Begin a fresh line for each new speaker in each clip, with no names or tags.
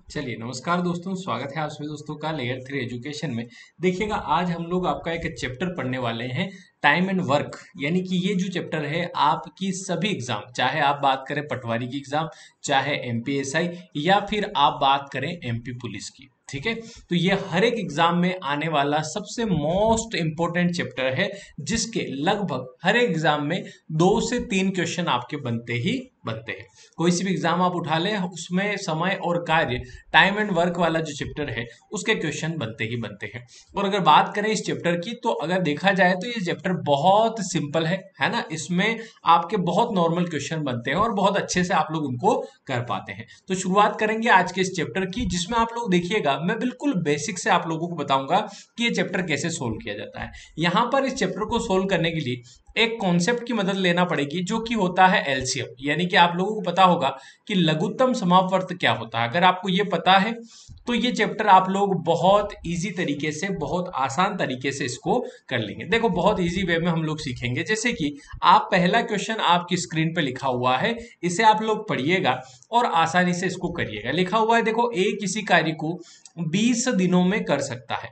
चलिए नमस्कार दोस्तों, स्वागत है आप सभी दोस्तों का लेयर 3 एजुकेशन में। देखिएगा, आज हम लोग आपका एक चैप्टर पढ़ने वाले हैं, टाइम एंड वर्क। यानी कि ये जो चैप्टर है आपकी सभी एग्जाम, चाहे आप बात करें पटवारी की एग्जाम, चाहे एमपीएसआई, या फिर आप बात करें एमपी पुलिस की, ठीक है। तो ये हर एक एग्जाम में आने वाला सबसे मोस्ट इंपॉर्टेंट चैप्टर है, जिसके लगभग हर एक एग्जाम में 2 से 3 क्वेश्चन आपके बनते ही बनते हैं। कोई सी भी एग्जाम आप उठा लें, उसमें समय और कार्य, टाइम एंड वर्क वाला जो चैप्टर है उसके क्वेश्चन बनते ही बनते हैं। और अगर बात करें इस चैप्टर की, तो अगर देखा जाए तो ये चैप्टर बहुत सिंपल है ना। इसमें आपके बहुत नॉर्मल क्वेश्चन बनते हैं और बहुत अच्छे से आप लोग उनको कर पाते हैं। तो शुरुआत करेंगे आज के इस चैप्टर की, जिसमें आप लोग देखिएगा, मैं बिल्कुल बेसिक से आप लोगों को बताऊंगा कि ये चैप्टर कैसे सोल्व किया जाता है। यहाँ पर इस चैप्टर को सोल्व करने के लिए एक कॉन्सेप्ट की मदद लेना पड़ेगी, जो कि होता है एलसीएम। यानी कि आप लोगों को पता होगा कि लघुत्तम समापवर्त क्या होता है। अगर आपको ये पता है तो ये चैप्टर आप लोग बहुत इजी तरीके से, बहुत आसान तरीके से इसको कर लेंगे। देखो, बहुत इजी वे में हम लोग सीखेंगे। जैसे कि आप पहला क्वेश्चन आपकी स्क्रीन पे लिखा हुआ है, इसे आप लोग पढ़िएगा और आसानी से इसको करिएगा। लिखा हुआ है, देखो, ए किसी कार्य को 20 दिनों में कर सकता है,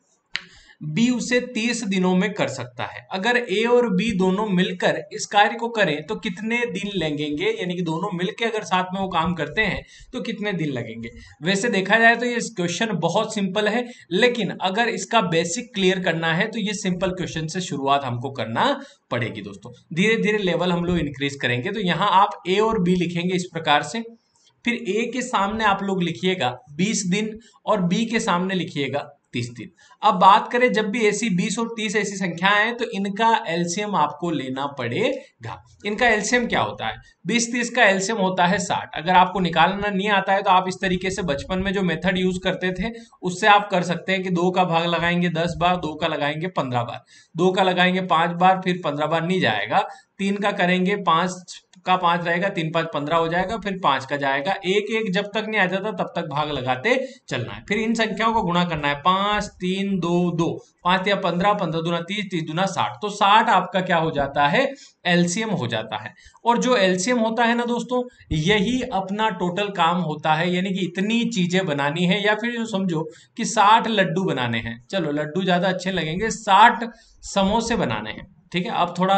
बी उसे 30 दिनों में कर सकता है। अगर ए और बी दोनों मिलकर इस कार्य को करें तो कितने दिन लगेंगे? यानी कि दोनों मिलकर अगर साथ में वो काम करते हैं तो कितने दिन लगेंगे। वैसे देखा जाए तो ये क्वेश्चन बहुत सिंपल है, लेकिन अगर इसका बेसिक क्लियर करना है तो ये सिंपल क्वेश्चन से शुरुआत हमको करना पड़ेगी दोस्तों। धीरे धीरे लेवल हम लोग इंक्रीज करेंगे। तो यहाँ आप ए और बी लिखेंगे इस प्रकार से, फिर ए के सामने आप लोग लिखिएगा 20 दिन और बी के सामने लिखिएगा 30 दिन। अब बात करें, जब भी ऐसी 20 और 30 ऐसी संख्याएं हैं तो इनका एलसीएम आपको लेना पड़ेगा। इनका एलसीएम क्या होता है? 20-30 का एलसीएम होता है 60। अगर आपको निकालना नहीं आता है तो आप इस तरीके से बचपन में जो मेथड यूज करते थे उससे आप कर सकते हैं कि 2 का भाग लगाएंगे 10 बार, 2 का लगाएंगे 15 बार, 2 का लगाएंगे 5 बार, फिर 15 बार नहीं जाएगा। 3 का करेंगे, 5 का 5 रहेगा, 3 5 15 हो जाएगा, फिर 5 का जाएगा। एक एक जब तक नहीं आ जाता तब तक भाग लगाते चलना है। फिर इन संख्याओं को गुणा करना है, 5 3 2 2, 5 या 15, 15 दूना 30, 30 दूना 60। तो 60 आपका क्या हो जाता है? एलसीएम हो जाता है। और जो एलसीएम होता है ना दोस्तों, यही अपना टोटल काम होता है। यानी कि इतनी चीजें बनानी है, या फिर जो समझो कि 60 लड्डू बनाने हैं। चलो, लड्डू ज्यादा अच्छे लगेंगे, 60 समोसे बनाने हैं, ठीक है। अब थोड़ा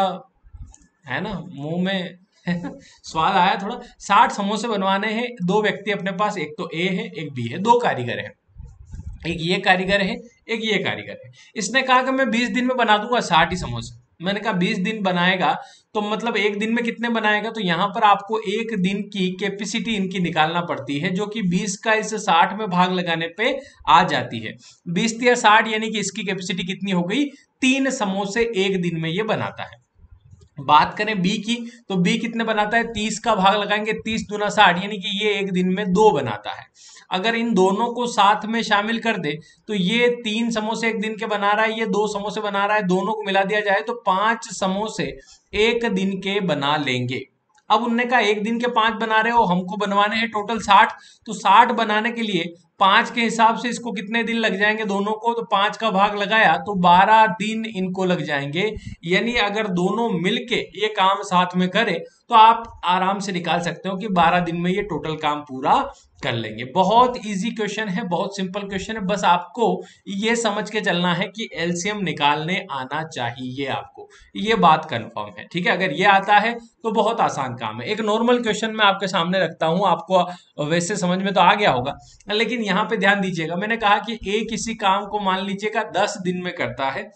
है ना मुंह में स्वाद आया थोड़ा। 60 समोसे बनवाने हैं, दो व्यक्ति अपने पास, एक तो ए है एक बी है, दो कारीगर है। एक ये कारीगर है, एक ये कारीगर है। इसने कहा कि मैं 20 दिन में बना दूंगा 60 ही समोसे। मैंने कहा 20 दिन बनाएगा तो मतलब एक दिन में कितने बनाएगा? तो यहाँ पर आपको एक दिन की कैपेसिटी इनकी निकालना पड़ती है, जो कि 20 का इस 60 में भाग लगाने पे आ जाती है। 20 या 60, यानी कि इसकी कैपेसिटी कितनी हो गई? 3 समोसे एक दिन में ये बनाता है। बात करें बी की, तो बी कितने बनाता है? 30 का भाग लगाएंगे, 30 दूना 60, यानी कि ये एक दिन में 2 बनाता है। अगर इन दोनों को साथ में शामिल कर दे तो ये 3 समोसे एक दिन के बना रहा है, ये 2 समोसे बना रहा है, दोनों को मिला दिया जाए तो 5 समोसे एक दिन के बना लेंगे। अब उनने कहा एक दिन के 5 बना रहे हो, हमको बनवाने हैं टोटल 60। तो 60 बनाने के लिए 5 के हिसाब से इसको कितने दिन लग जाएंगे दोनों को? तो 5 का भाग लगाया तो 12 दिन इनको लग जाएंगे। यानी अगर दोनों मिलके ये काम साथ में करें तो आप आराम से निकाल सकते हो कि 12 दिन में ये टोटल काम पूरा कर लेंगे। बहुत इजी क्वेश्चन है, बहुत सिंपल क्वेश्चन है। बस आपको ये समझ के चलना है कि एलसीएम निकालने आना चाहिए आपको, ये बात कंफर्म है, ठीक है। अगर ये आता है तो बहुत आसान काम है। एक नॉर्मल क्वेश्चन मैं आपके सामने रखता हूं, आपको वैसे समझ में तो आ गया होगा, लेकिन यहाँ पे ध्यान दीजिएगा। मैंने कहा कि ए किसी काम को मान लीजिएगा 10 दिन में करता है,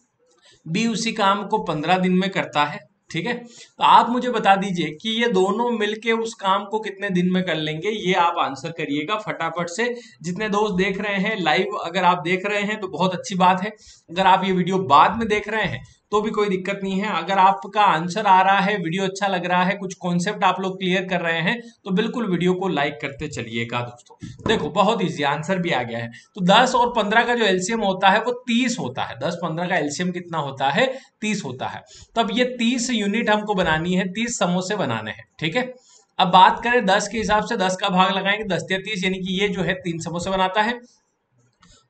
बी उसी काम को 15 दिन में करता है, ठीक है। तो आप मुझे बता दीजिए कि ये दोनों मिलके उस काम को कितने दिन में कर लेंगे। ये आप आंसर करिएगा फटाफट से। जितने दोस्त देख रहे हैं लाइव, अगर आप देख रहे हैं तो बहुत अच्छी बात है। अगर आप ये वीडियो बाद में देख रहे हैं तो भी कोई दिक्कत नहीं है। अगर आपका आंसर आ रहा है, वीडियो अच्छा लग रहा है, कुछ कॉन्सेप्ट आप लोग क्लियर कर रहे हैं, तो बिल्कुल वीडियो को लाइक करते चलिएगा दोस्तों। देखो, बहुत इजी आंसर भी आ गया है। तो 10 और 15 का जो एलसीएम होता है वो 30 होता है। 10-15 का एलसीएम कितना होता है? 30 होता है। तब ये 30 यूनिट हमको बनानी है, 30 समोसे बनाने हैं, ठीक है। अब बात करें 10 के हिसाब से, 10 का भाग लगाएंगे, 10 या 30, यानी कि ये जो है 3 समोसे बनाता है।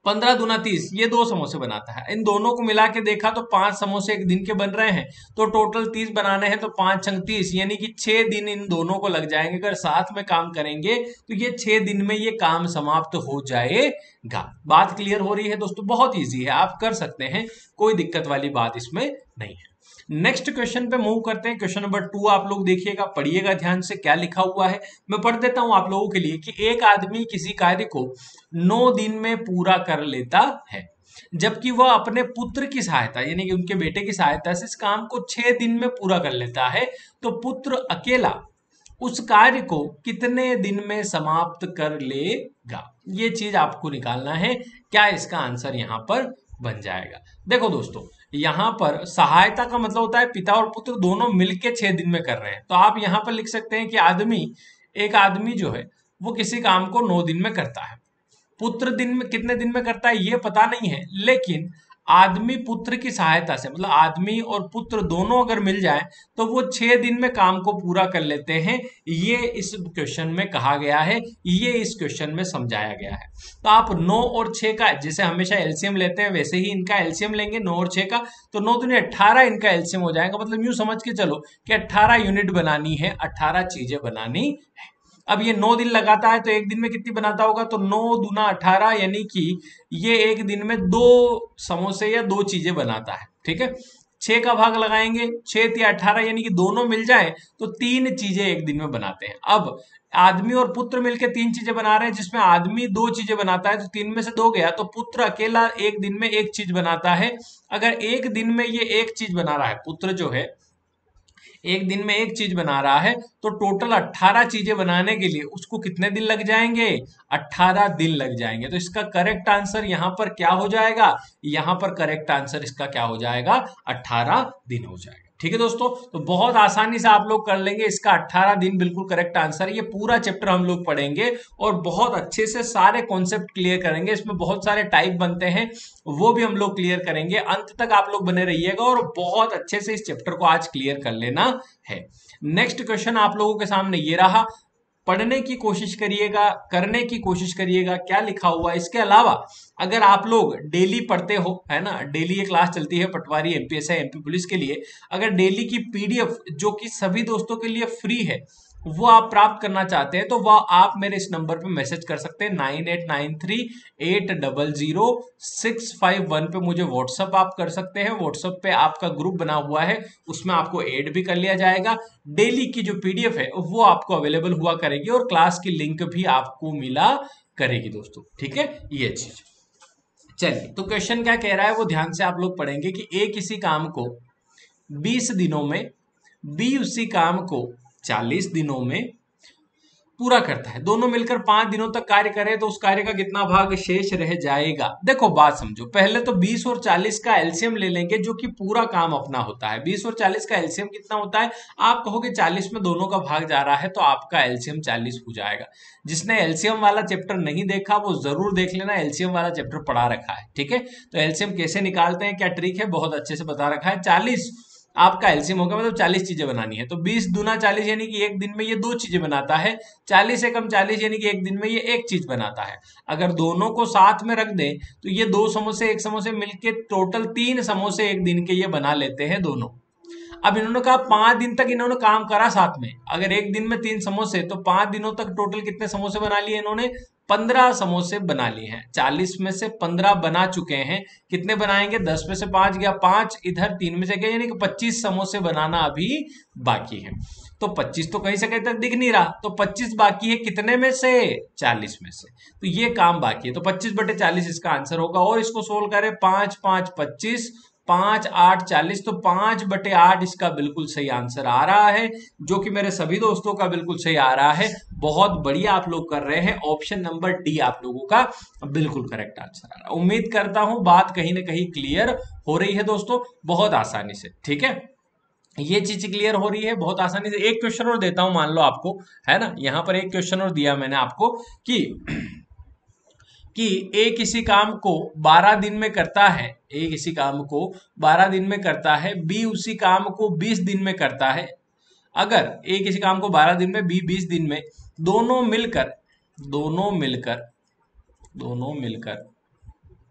15 दूना 30, ये 2 समोसे बनाता है। इन दोनों को मिला के देखा तो 5 समोसे एक दिन के बन रहे हैं, तो टोटल 30 बनाने हैं, तो 5 छंग 30, यानी कि 6 दिन इन दोनों को लग जाएंगे। अगर साथ में काम करेंगे तो ये 6 दिन में ये काम समाप्त हो जाएगा। बात क्लियर हो रही है दोस्तों? बहुत ईजी है, आप कर सकते हैं, कोई दिक्कत वाली बात इसमें नहीं है। नेक्स्ट क्वेश्चन पे मूव करते हैं। क्वेश्चन नंबर 2 आप लोग देखिएगा, पढ़िएगा ध्यान से क्या लिखा हुआ है। मैं पढ़ देता हूं आप लोगों के लिए कि एक आदमी किसी कार्य को 9 दिन में पूरा कर लेता है, जबकि वह अपने पुत्र की सहायता यानी कि उनके बेटे की सहायता से इस काम को 6 दिन में पूरा कर लेता है, तो पुत्र अकेला उस कार्य को कितने दिन में समाप्त कर लेगा? ये चीज आपको निकालना है। क्या इसका आंसर यहां पर बन जाएगा? देखो दोस्तों, यहां पर सहायता का मतलब होता है पिता और पुत्र दोनों मिलके 6 दिन में कर रहे हैं, तो आप यहां पर लिख सकते हैं कि एक आदमी जो है वो किसी काम को 9 दिन में करता है। पुत्र दिन में कितने दिन में करता है ये पता नहीं है, लेकिन आदमी पुत्र की सहायता से, मतलब आदमी और पुत्र दोनों अगर मिल जाए तो वो 6 दिन में काम को पूरा कर लेते हैं। ये इस क्वेश्चन में कहा गया है, ये इस क्वेश्चन में समझाया गया है। तो आप 9 और 6 का जैसे हमेशा एलसीएम लेते हैं वैसे ही इनका एलसीएम लेंगे 9 और 6 का, तो 9 दूनी 18 इनका एलसीएम हो जाएगा। मतलब यूं समझ के चलो कि 18 यूनिट बनानी है, 18 चीजें बनानी है। अब ये 9 दिन लगाता है तो एक दिन में कितनी बनाता होगा? तो 9 दूना 18, यानी कि ये एक दिन में 2 समोसे या 2 चीजें बनाता है। ठीक है, 6 का भाग लगाएंगे, 6 या 18, यानी कि दोनों मिल जाए तो 3 चीजें एक दिन में बनाते हैं। अब आदमी और पुत्र मिलकर 3 चीजें बना रहे हैं, जिसमें आदमी 2 चीजें बनाता है, तो 3 में से 2 गया, तो पुत्र अकेला एक दिन में एक चीज बनाता है। अगर एक दिन में ये एक चीज बना रहा है, पुत्र जो है एक दिन में एक चीज बना रहा है, तो टोटल 18 चीजें बनाने के लिए उसको कितने दिन लग जाएंगे? 18 दिन लग जाएंगे। तो इसका करेक्ट आंसर यहां पर क्या हो जाएगा? यहां पर करेक्ट आंसर इसका क्या हो जाएगा? 18 दिन हो जाएगा। ठीक है दोस्तों, तो बहुत आसानी से आप लोग कर लेंगे, इसका 18 दिन बिल्कुल करेक्ट आंसर है। ये पूरा चैप्टर हम लोग पढ़ेंगे और बहुत अच्छे से सारे कॉन्सेप्ट क्लियर करेंगे। इसमें बहुत सारे टाइप बनते हैं, वो भी हम लोग क्लियर करेंगे। अंत तक आप लोग बने रहिएगा और बहुत अच्छे से इस चैप्टर को आज क्लियर कर लेना है। नेक्स्ट क्वेश्चन आप लोगों के सामने ये रहा, पढ़ने की कोशिश करिएगा, करने की कोशिश करिएगा क्या लिखा हुआ है। इसके अलावा अगर आप लोग डेली पढ़ते हो, है ना, डेली ये क्लास चलती है पटवारी एमपीएसआई एमपी पुलिस के लिए, अगर डेली की पीडीएफ जो कि सभी दोस्तों के लिए फ्री है वो आप प्राप्त करना चाहते हैं, तो वह आप मेरे इस नंबर पे मैसेज कर सकते हैं 9893800651 पे मुझे व्हाट्सअप आप कर सकते हैं। व्हाट्सअप पे आपका ग्रुप बना हुआ है, उसमें आपको ऐड भी कर लिया जाएगा। डेली की जो पीडीएफ है वो आपको अवेलेबल हुआ करेगी और क्लास की लिंक भी आपको मिला करेगी दोस्तों। ठीक है, ये चीज। चलिए, तो क्वेश्चन क्या कह रहा है वो ध्यान से आप लोग पढ़ेंगे कि ए किसी काम को 20 दिनों में, बी उसी काम को 40 दिनों में पूरा करता है। दोनों मिलकर 5 दिनों तक कार्य करें तो उस कार्य का कितना भाग शेष रह जाएगा? देखो बात समझो, पहले तो 20 और 40 का एलसीएम ले लेंगे जो कि पूरा काम अपना होता है। 20 और 40 का एलसीएम कितना होता है? आप कहोगे 40 में दोनों का भाग जा रहा है, तो आपका एलसीएम 40 हो जाएगा। जिसने एलसीएम वाला चैप्टर नहीं देखा वो जरूर देख लेना, एलसीएम वाला चैप्टर पढ़ा रखा है। ठीक है, तो एलसीएम कैसे निकालते हैं, क्या ट्रिक है, बहुत अच्छे से बता रखा है। 40 आपका एलसीएम होगा, मतलब 40 चीजें बनानी है, तो 20 दूना 40 यानी कि एक दिन में ये 2 चीजें बनाता है। 40 से कम 40 यानी कि एक दिन में ये एक चीज बनाता है। अगर दोनों को साथ में रख दें तो ये 2 समोसे 1 समोसे मिलके टोटल 3 समोसे एक दिन के ये बना लेते हैं दोनों। अब इन्होंने कहा 5 दिन तक इन्होंने काम करा साथ में, अगर एक दिन में 3 समोसे तो 5 दिनों तक टोटल कितने समोसे बना लिए इन्होंने? 15 समोसे बना लिए हैं। 40 में से 15 बना चुके हैं, कितने बनाएंगे? 10 में से 5 गया, 5 इधर, 3 में से गया, यानी कि 25 समोसे बनाना अभी बाकी है। तो 25 तो कहीं से कहीं तक दिख नहीं रहा, तो 25 बाकी है, कितने में से? 40 में से। तो ये काम बाकी है, तो 25/40 इसका आंसर होगा। और इसको सोल्व करें, 5 5 25, 5 8 40, तो 5/8 इसका बिल्कुल सही आंसर आ रहा है, जो कि मेरे सभी दोस्तों का बिल्कुल सही आ रहा है। बहुत बढ़िया आप लोग कर रहे हैं। ऑप्शन नंबर डी आप लोगों का बिल्कुल करेक्ट आंसर आ रहा है। उम्मीद करता हूं बात कहीं ना कहीं क्लियर हो रही है दोस्तों, बहुत आसानी से। ठीक है, ये चीज क्लियर हो रही है बहुत आसानी से। एक क्वेश्चन और देता हूं, मान लो आपको, है ना, यहां पर एक क्वेश्चन और दिया मैंने आपको कि ए किसी काम को 12 दिन में करता है, ए किसी काम को 12 दिन में करता है, बी उसी काम को 20 दिन में करता है। अगर ए किसी काम को 12 दिन में, बी 20 दिन में, दोनों मिलकर दोनों मिलकर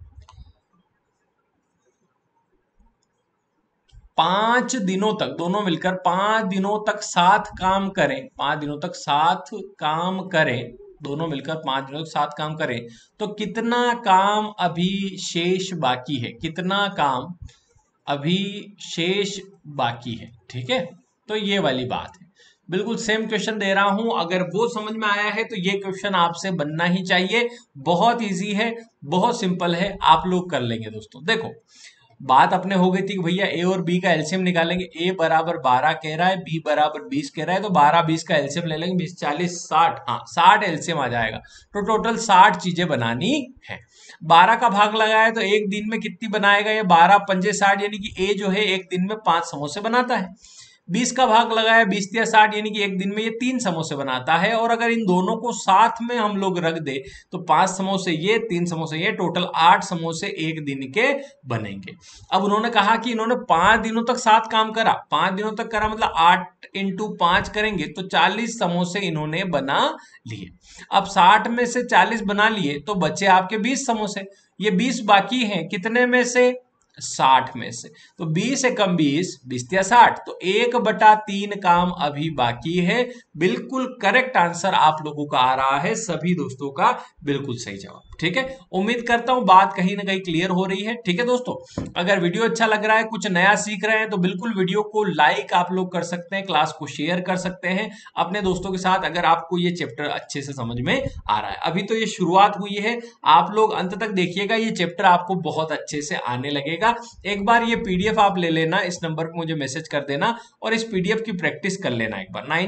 5 दिनों तक, दोनों मिलकर 5 दिनों तक साथ काम करें, 5 दिनों तक साथ काम करें, दोनों मिलकर 5 दिनों तक साथ काम करें, तो कितना काम अभी शेष बाकी है, कितना काम अभी शेष बाकी है। ठीक है, तो ये वाली बात है। बिल्कुल सेम क्वेश्चन दे रहा हूं, अगर वो समझ में आया है तो ये क्वेश्चन आपसे बनना ही चाहिए। बहुत इजी है, बहुत सिंपल है, आप लोग कर लेंगे दोस्तों। देखो, बात अपने हो गई थी कि भैया ए और बी का एलसीएम निकालेंगे। ए बराबर 12 कह रहा है, बी बराबर 20 कह रहा है, तो 12 20 का एलसीएम ले लेंगे, 20 40 60, हाँ 60 एलसीएम आ जाएगा। तो टोटल 60 चीजें बनानी है। 12 का भाग लगाया तो एक दिन में कितनी बनाएगा ये, 12 पंजे 60, यानी कि ए जो है एक दिन में 5 समोसे बनाता है। 20 का भाग लगाया, 20 या 60, यानी कि एक दिन में ये 3 समोसे बनाता है। और अगर इन दोनों को साथ में हम लोग रख दे तो 5 समोसे ये, 3 समोसे ये, टोटल 8 समोसे एक दिन के बनेंगे। अब उन्होंने कहा कि इन्होंने 5 दिनों तक साथ काम करा, 5 दिनों तक करा मतलब 8 इंटू 5 करेंगे तो 40 समोसे इन्होंने बना लिए। अब 60 में से 40 बना लिए तो बचे आपके 20 समोसे। ये 20 बाकी हैं, कितने में से, 60 में से। तो 20 एकम 20, 20 या 60, तो 1/3 काम अभी बाकी है। बिल्कुल करेक्ट आंसर आप लोगों का आ रहा है, सभी दोस्तों का बिल्कुल सही जवाब। ठीक है, उम्मीद करता हूं बात कहीं ना कहीं क्लियर हो रही है। ठीक है दोस्तों, अगर वीडियो अच्छा लग रहा है, कुछ नया सीख रहे हैं, तो बिल्कुल वीडियो को लाइक आप लोग कर सकते हैं, क्लास को शेयर कर सकते हैं अपने दोस्तों के साथ, अगर आपको ये चैप्टर अच्छे से समझ में आ रहा है। अभी तो ये शुरुआत हुई है, आप लोग अंत तक देखिएगा, ये चैप्टर आपको बहुत अच्छे से आने लगेगा। एक बार ये पीडीएफ आप ले लेना, इस नंबर पर मुझे मैसेज कर देना और इस पीडीएफ की प्रैक्टिस कर लेना एक बार।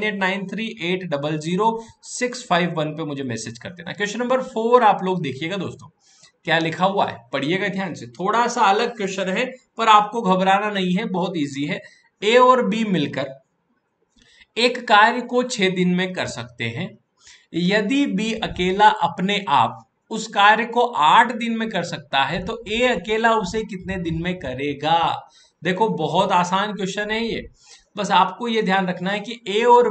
9893800651 पे मुझे मैसेज कर देना। क्वेश्चन नंबर 4 आप लोग देखिएगा दोस्तों, क्या लिखा हुआ है, पढ़िएगा ध्यान से। थोड़ा सा अलग क्वेश्चन है पर आपको घबराना नहीं है, बहुत इजी है। ए और बी मिलकर एक कार्य को 6 दिन में कर सकते हैं। यदि बी अकेला अपने आप उस कार्य को 8 दिन में कर सकता है तो ए अकेला उसे कितने दिन में करेगा। देखो बहुत आसान क्वेश्चन है ये, बस आपको ये ध्यान रखना है कि ए और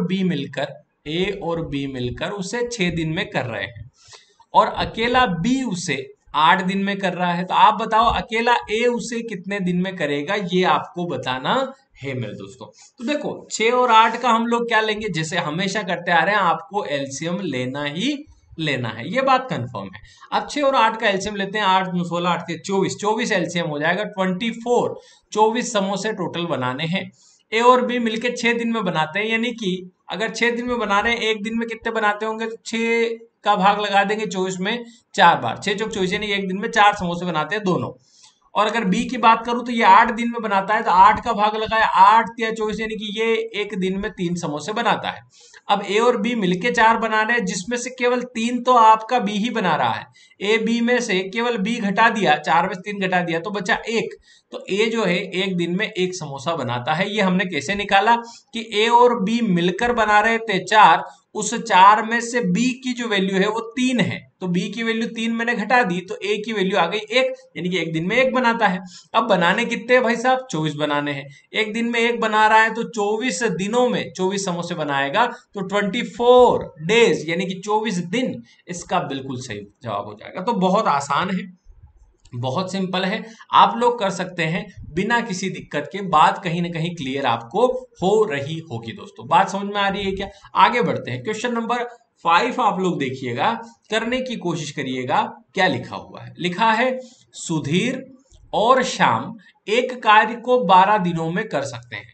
बी मिलकर उसे 6 दिन में कर रहे हैं और अकेला बी उसे 8 दिन में कर रहा है। तो आप बताओ अकेला ए उसे कितने दिन में करेगा, ये आपको बताना है मेरे दोस्तों। तो देखो 6 और 8 का हम लोग क्या लेंगे, जैसे हमेशा करते आ रहे हैं, आपको एलसीएम लेना ही लेना है, ये बात कंफर्म है। अब 6 और 8 का एलसीएम लेते हैं, 8 9 16 8 24, 24 एलसीएम हो जाएगा 24, 24 समोसे टोटल बनाने हैं। ए और बी मिलके 6 दिन में बनाते हैं, यानी कि अगर 6 दिन में बना रहे हैं, एक दिन में कितने बनाते होंगे, तो 6 का भाग लगा देंगे 24 में 4 बार, 6 चौक 24, यानी एक दिन में 4 समोसे बनाते हैं दोनों। और अगर बी की बात करूं तो ये 8 दिन में बनाता है, तो 8 का भाग लगाया, 8 या 24, यानी कि ये एक दिन में 3 समोसे बनाता है। अब ए और बी मिलके 4 बना रहे हैं, जिसमें से केवल 3 तो आपका बी ही बना रहा है। ए बी में से केवल बी घटा दिया, 4 में से 3 घटा दिया तो बचा 1। तो ए जो है एक दिन में 1 समोसा बनाता है। ये हमने कैसे निकाला कि ए और बी मिलकर बना रहे थे 4, उस 4 में से बी की जो वैल्यू है वो 3 है, तो बी की वैल्यू 3 मैंने घटा दी तो ए की वैल्यू आ गई 1, यानी कि एक दिन में 1 बनाता है। अब बनाने कितने हैं भाई साहब, 24 बनाने हैं। एक दिन में 1 बना रहा है तो 24 दिनों में 24 समोसे बनाएगा, तो 24 डेज यानी कि 24 दिन इसका बिल्कुल सही जवाब हो जाएगा। तो बहुत आसान है, बहुत सिंपल है, आप लोग कर सकते हैं बिना किसी दिक्कत के। बात कहीं ना कहीं क्लियर आपको हो रही होगी दोस्तों, बात समझ में आ रही है क्या। आगे बढ़ते हैं, क्वेश्चन नंबर 5 आप लोग देखिएगा, करने की कोशिश करिएगा। क्या लिखा हुआ है, लिखा है सुधीर और श्याम एक कार्य को 12 दिनों में कर सकते हैं,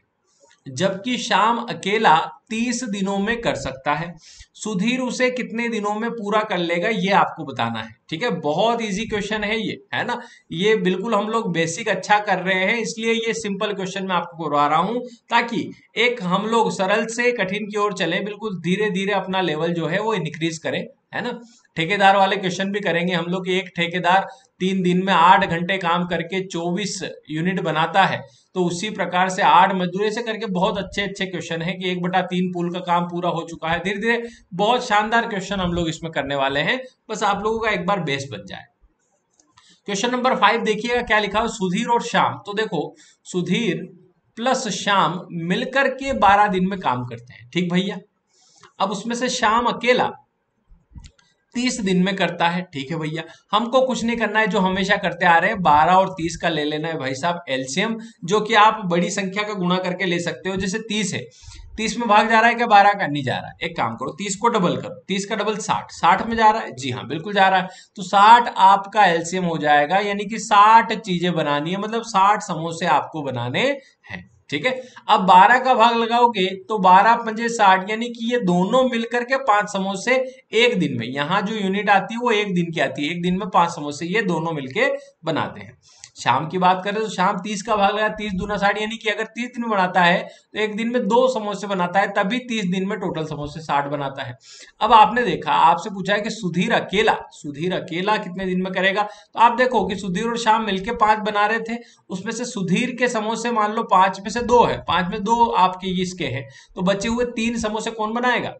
जबकि श्याम अकेला 30 दिनों में कर सकता है। सुधीर उसे कितने दिनों में पूरा कर लेगा, ये आपको बताना है। ठीक है, बहुत इजी क्वेश्चन है ये, है ना। ये बिल्कुल हम लोग बेसिक अच्छा कर रहे हैं, इसलिए ये सिंपल क्वेश्चन मैं आपको करवा रहा हूं, ताकि एक हम लोग सरल से कठिन की ओर चले, बिल्कुल धीरे धीरे अपना लेवल जो है वो इंक्रीज करें, है ना। ठेकेदार वाले क्वेश्चन भी करेंगे हम लोग कि एक ठेकेदार 3 दिन में 8 घंटे काम करके 24 यूनिट बनाता है, तो उसी प्रकार से 8 मजदूरी से करके बहुत अच्छे अच्छे क्वेश्चन है कि 1/3 पुल का काम पूरा हो चुका है। धीरे धीरे बहुत शानदार क्वेश्चन हम लोग इसमें करने वाले हैं, बस आप लोगों का एक बार बेस बन जाए। क्वेश्चन नंबर 5 देखिएगा क्या लिखा है, सुधीर और श्याम। तो देखो सुधीर प्लस श्याम मिलकर के 12 दिन में काम करते हैं, ठीक भैया। अब उसमें से श्याम अकेला 30 दिन में करता है। ठीक है भैया, हमको कुछ नहीं करना है, जो हमेशा करते आ रहे हैं 12 और 30 का ले लेना है भाई साहब एलसीएम, जो कि आप बड़ी संख्या का गुणा करके ले सकते हो। जैसे 30 है, 30 में भाग जा रहा है क्या 12 का? नहीं जा रहा है। एक काम करो, 30 को डबल करो, 30 का डबल 60, 60 में जा रहा है। जी हाँ बिल्कुल जा रहा है। तो 60 आपका एलसीएम हो जाएगा, यानी कि 60 चीजें बनानी है, मतलब 60 समोसे आपको बनाने हैं। ठीक है, अब 12 का भाग लगाओगे तो 12 पंजे 60, यानी कि ये दोनों मिलकर के 5 समोसे एक दिन में, यहाँ जो यूनिट आती है वो एक दिन की आती है, एक दिन में 5 समोसे ये दोनों मिलके बनाते हैं। शाम की बात करें तो शाम 30 का भाग लगा, 30 दूना 60, यानी कि अगर 30 दिन बनाता है तो एक दिन में 2 समोसे बनाता है, तभी 30 दिन में टोटल समोसे 60 बनाता है। अब आपने देखा, आपसे पूछा है कि सुधीर अकेला कितने दिन में करेगा, तो आप देखो कि सुधीर और श्याम मिलके 5 बना रहे थे, उसमें से सुधीर के समोसे मान लो 5 में से 2 है, 5 में 2 आपके इसके हैं, तो बचे हुए 3 समोसे कौन बनाएगा?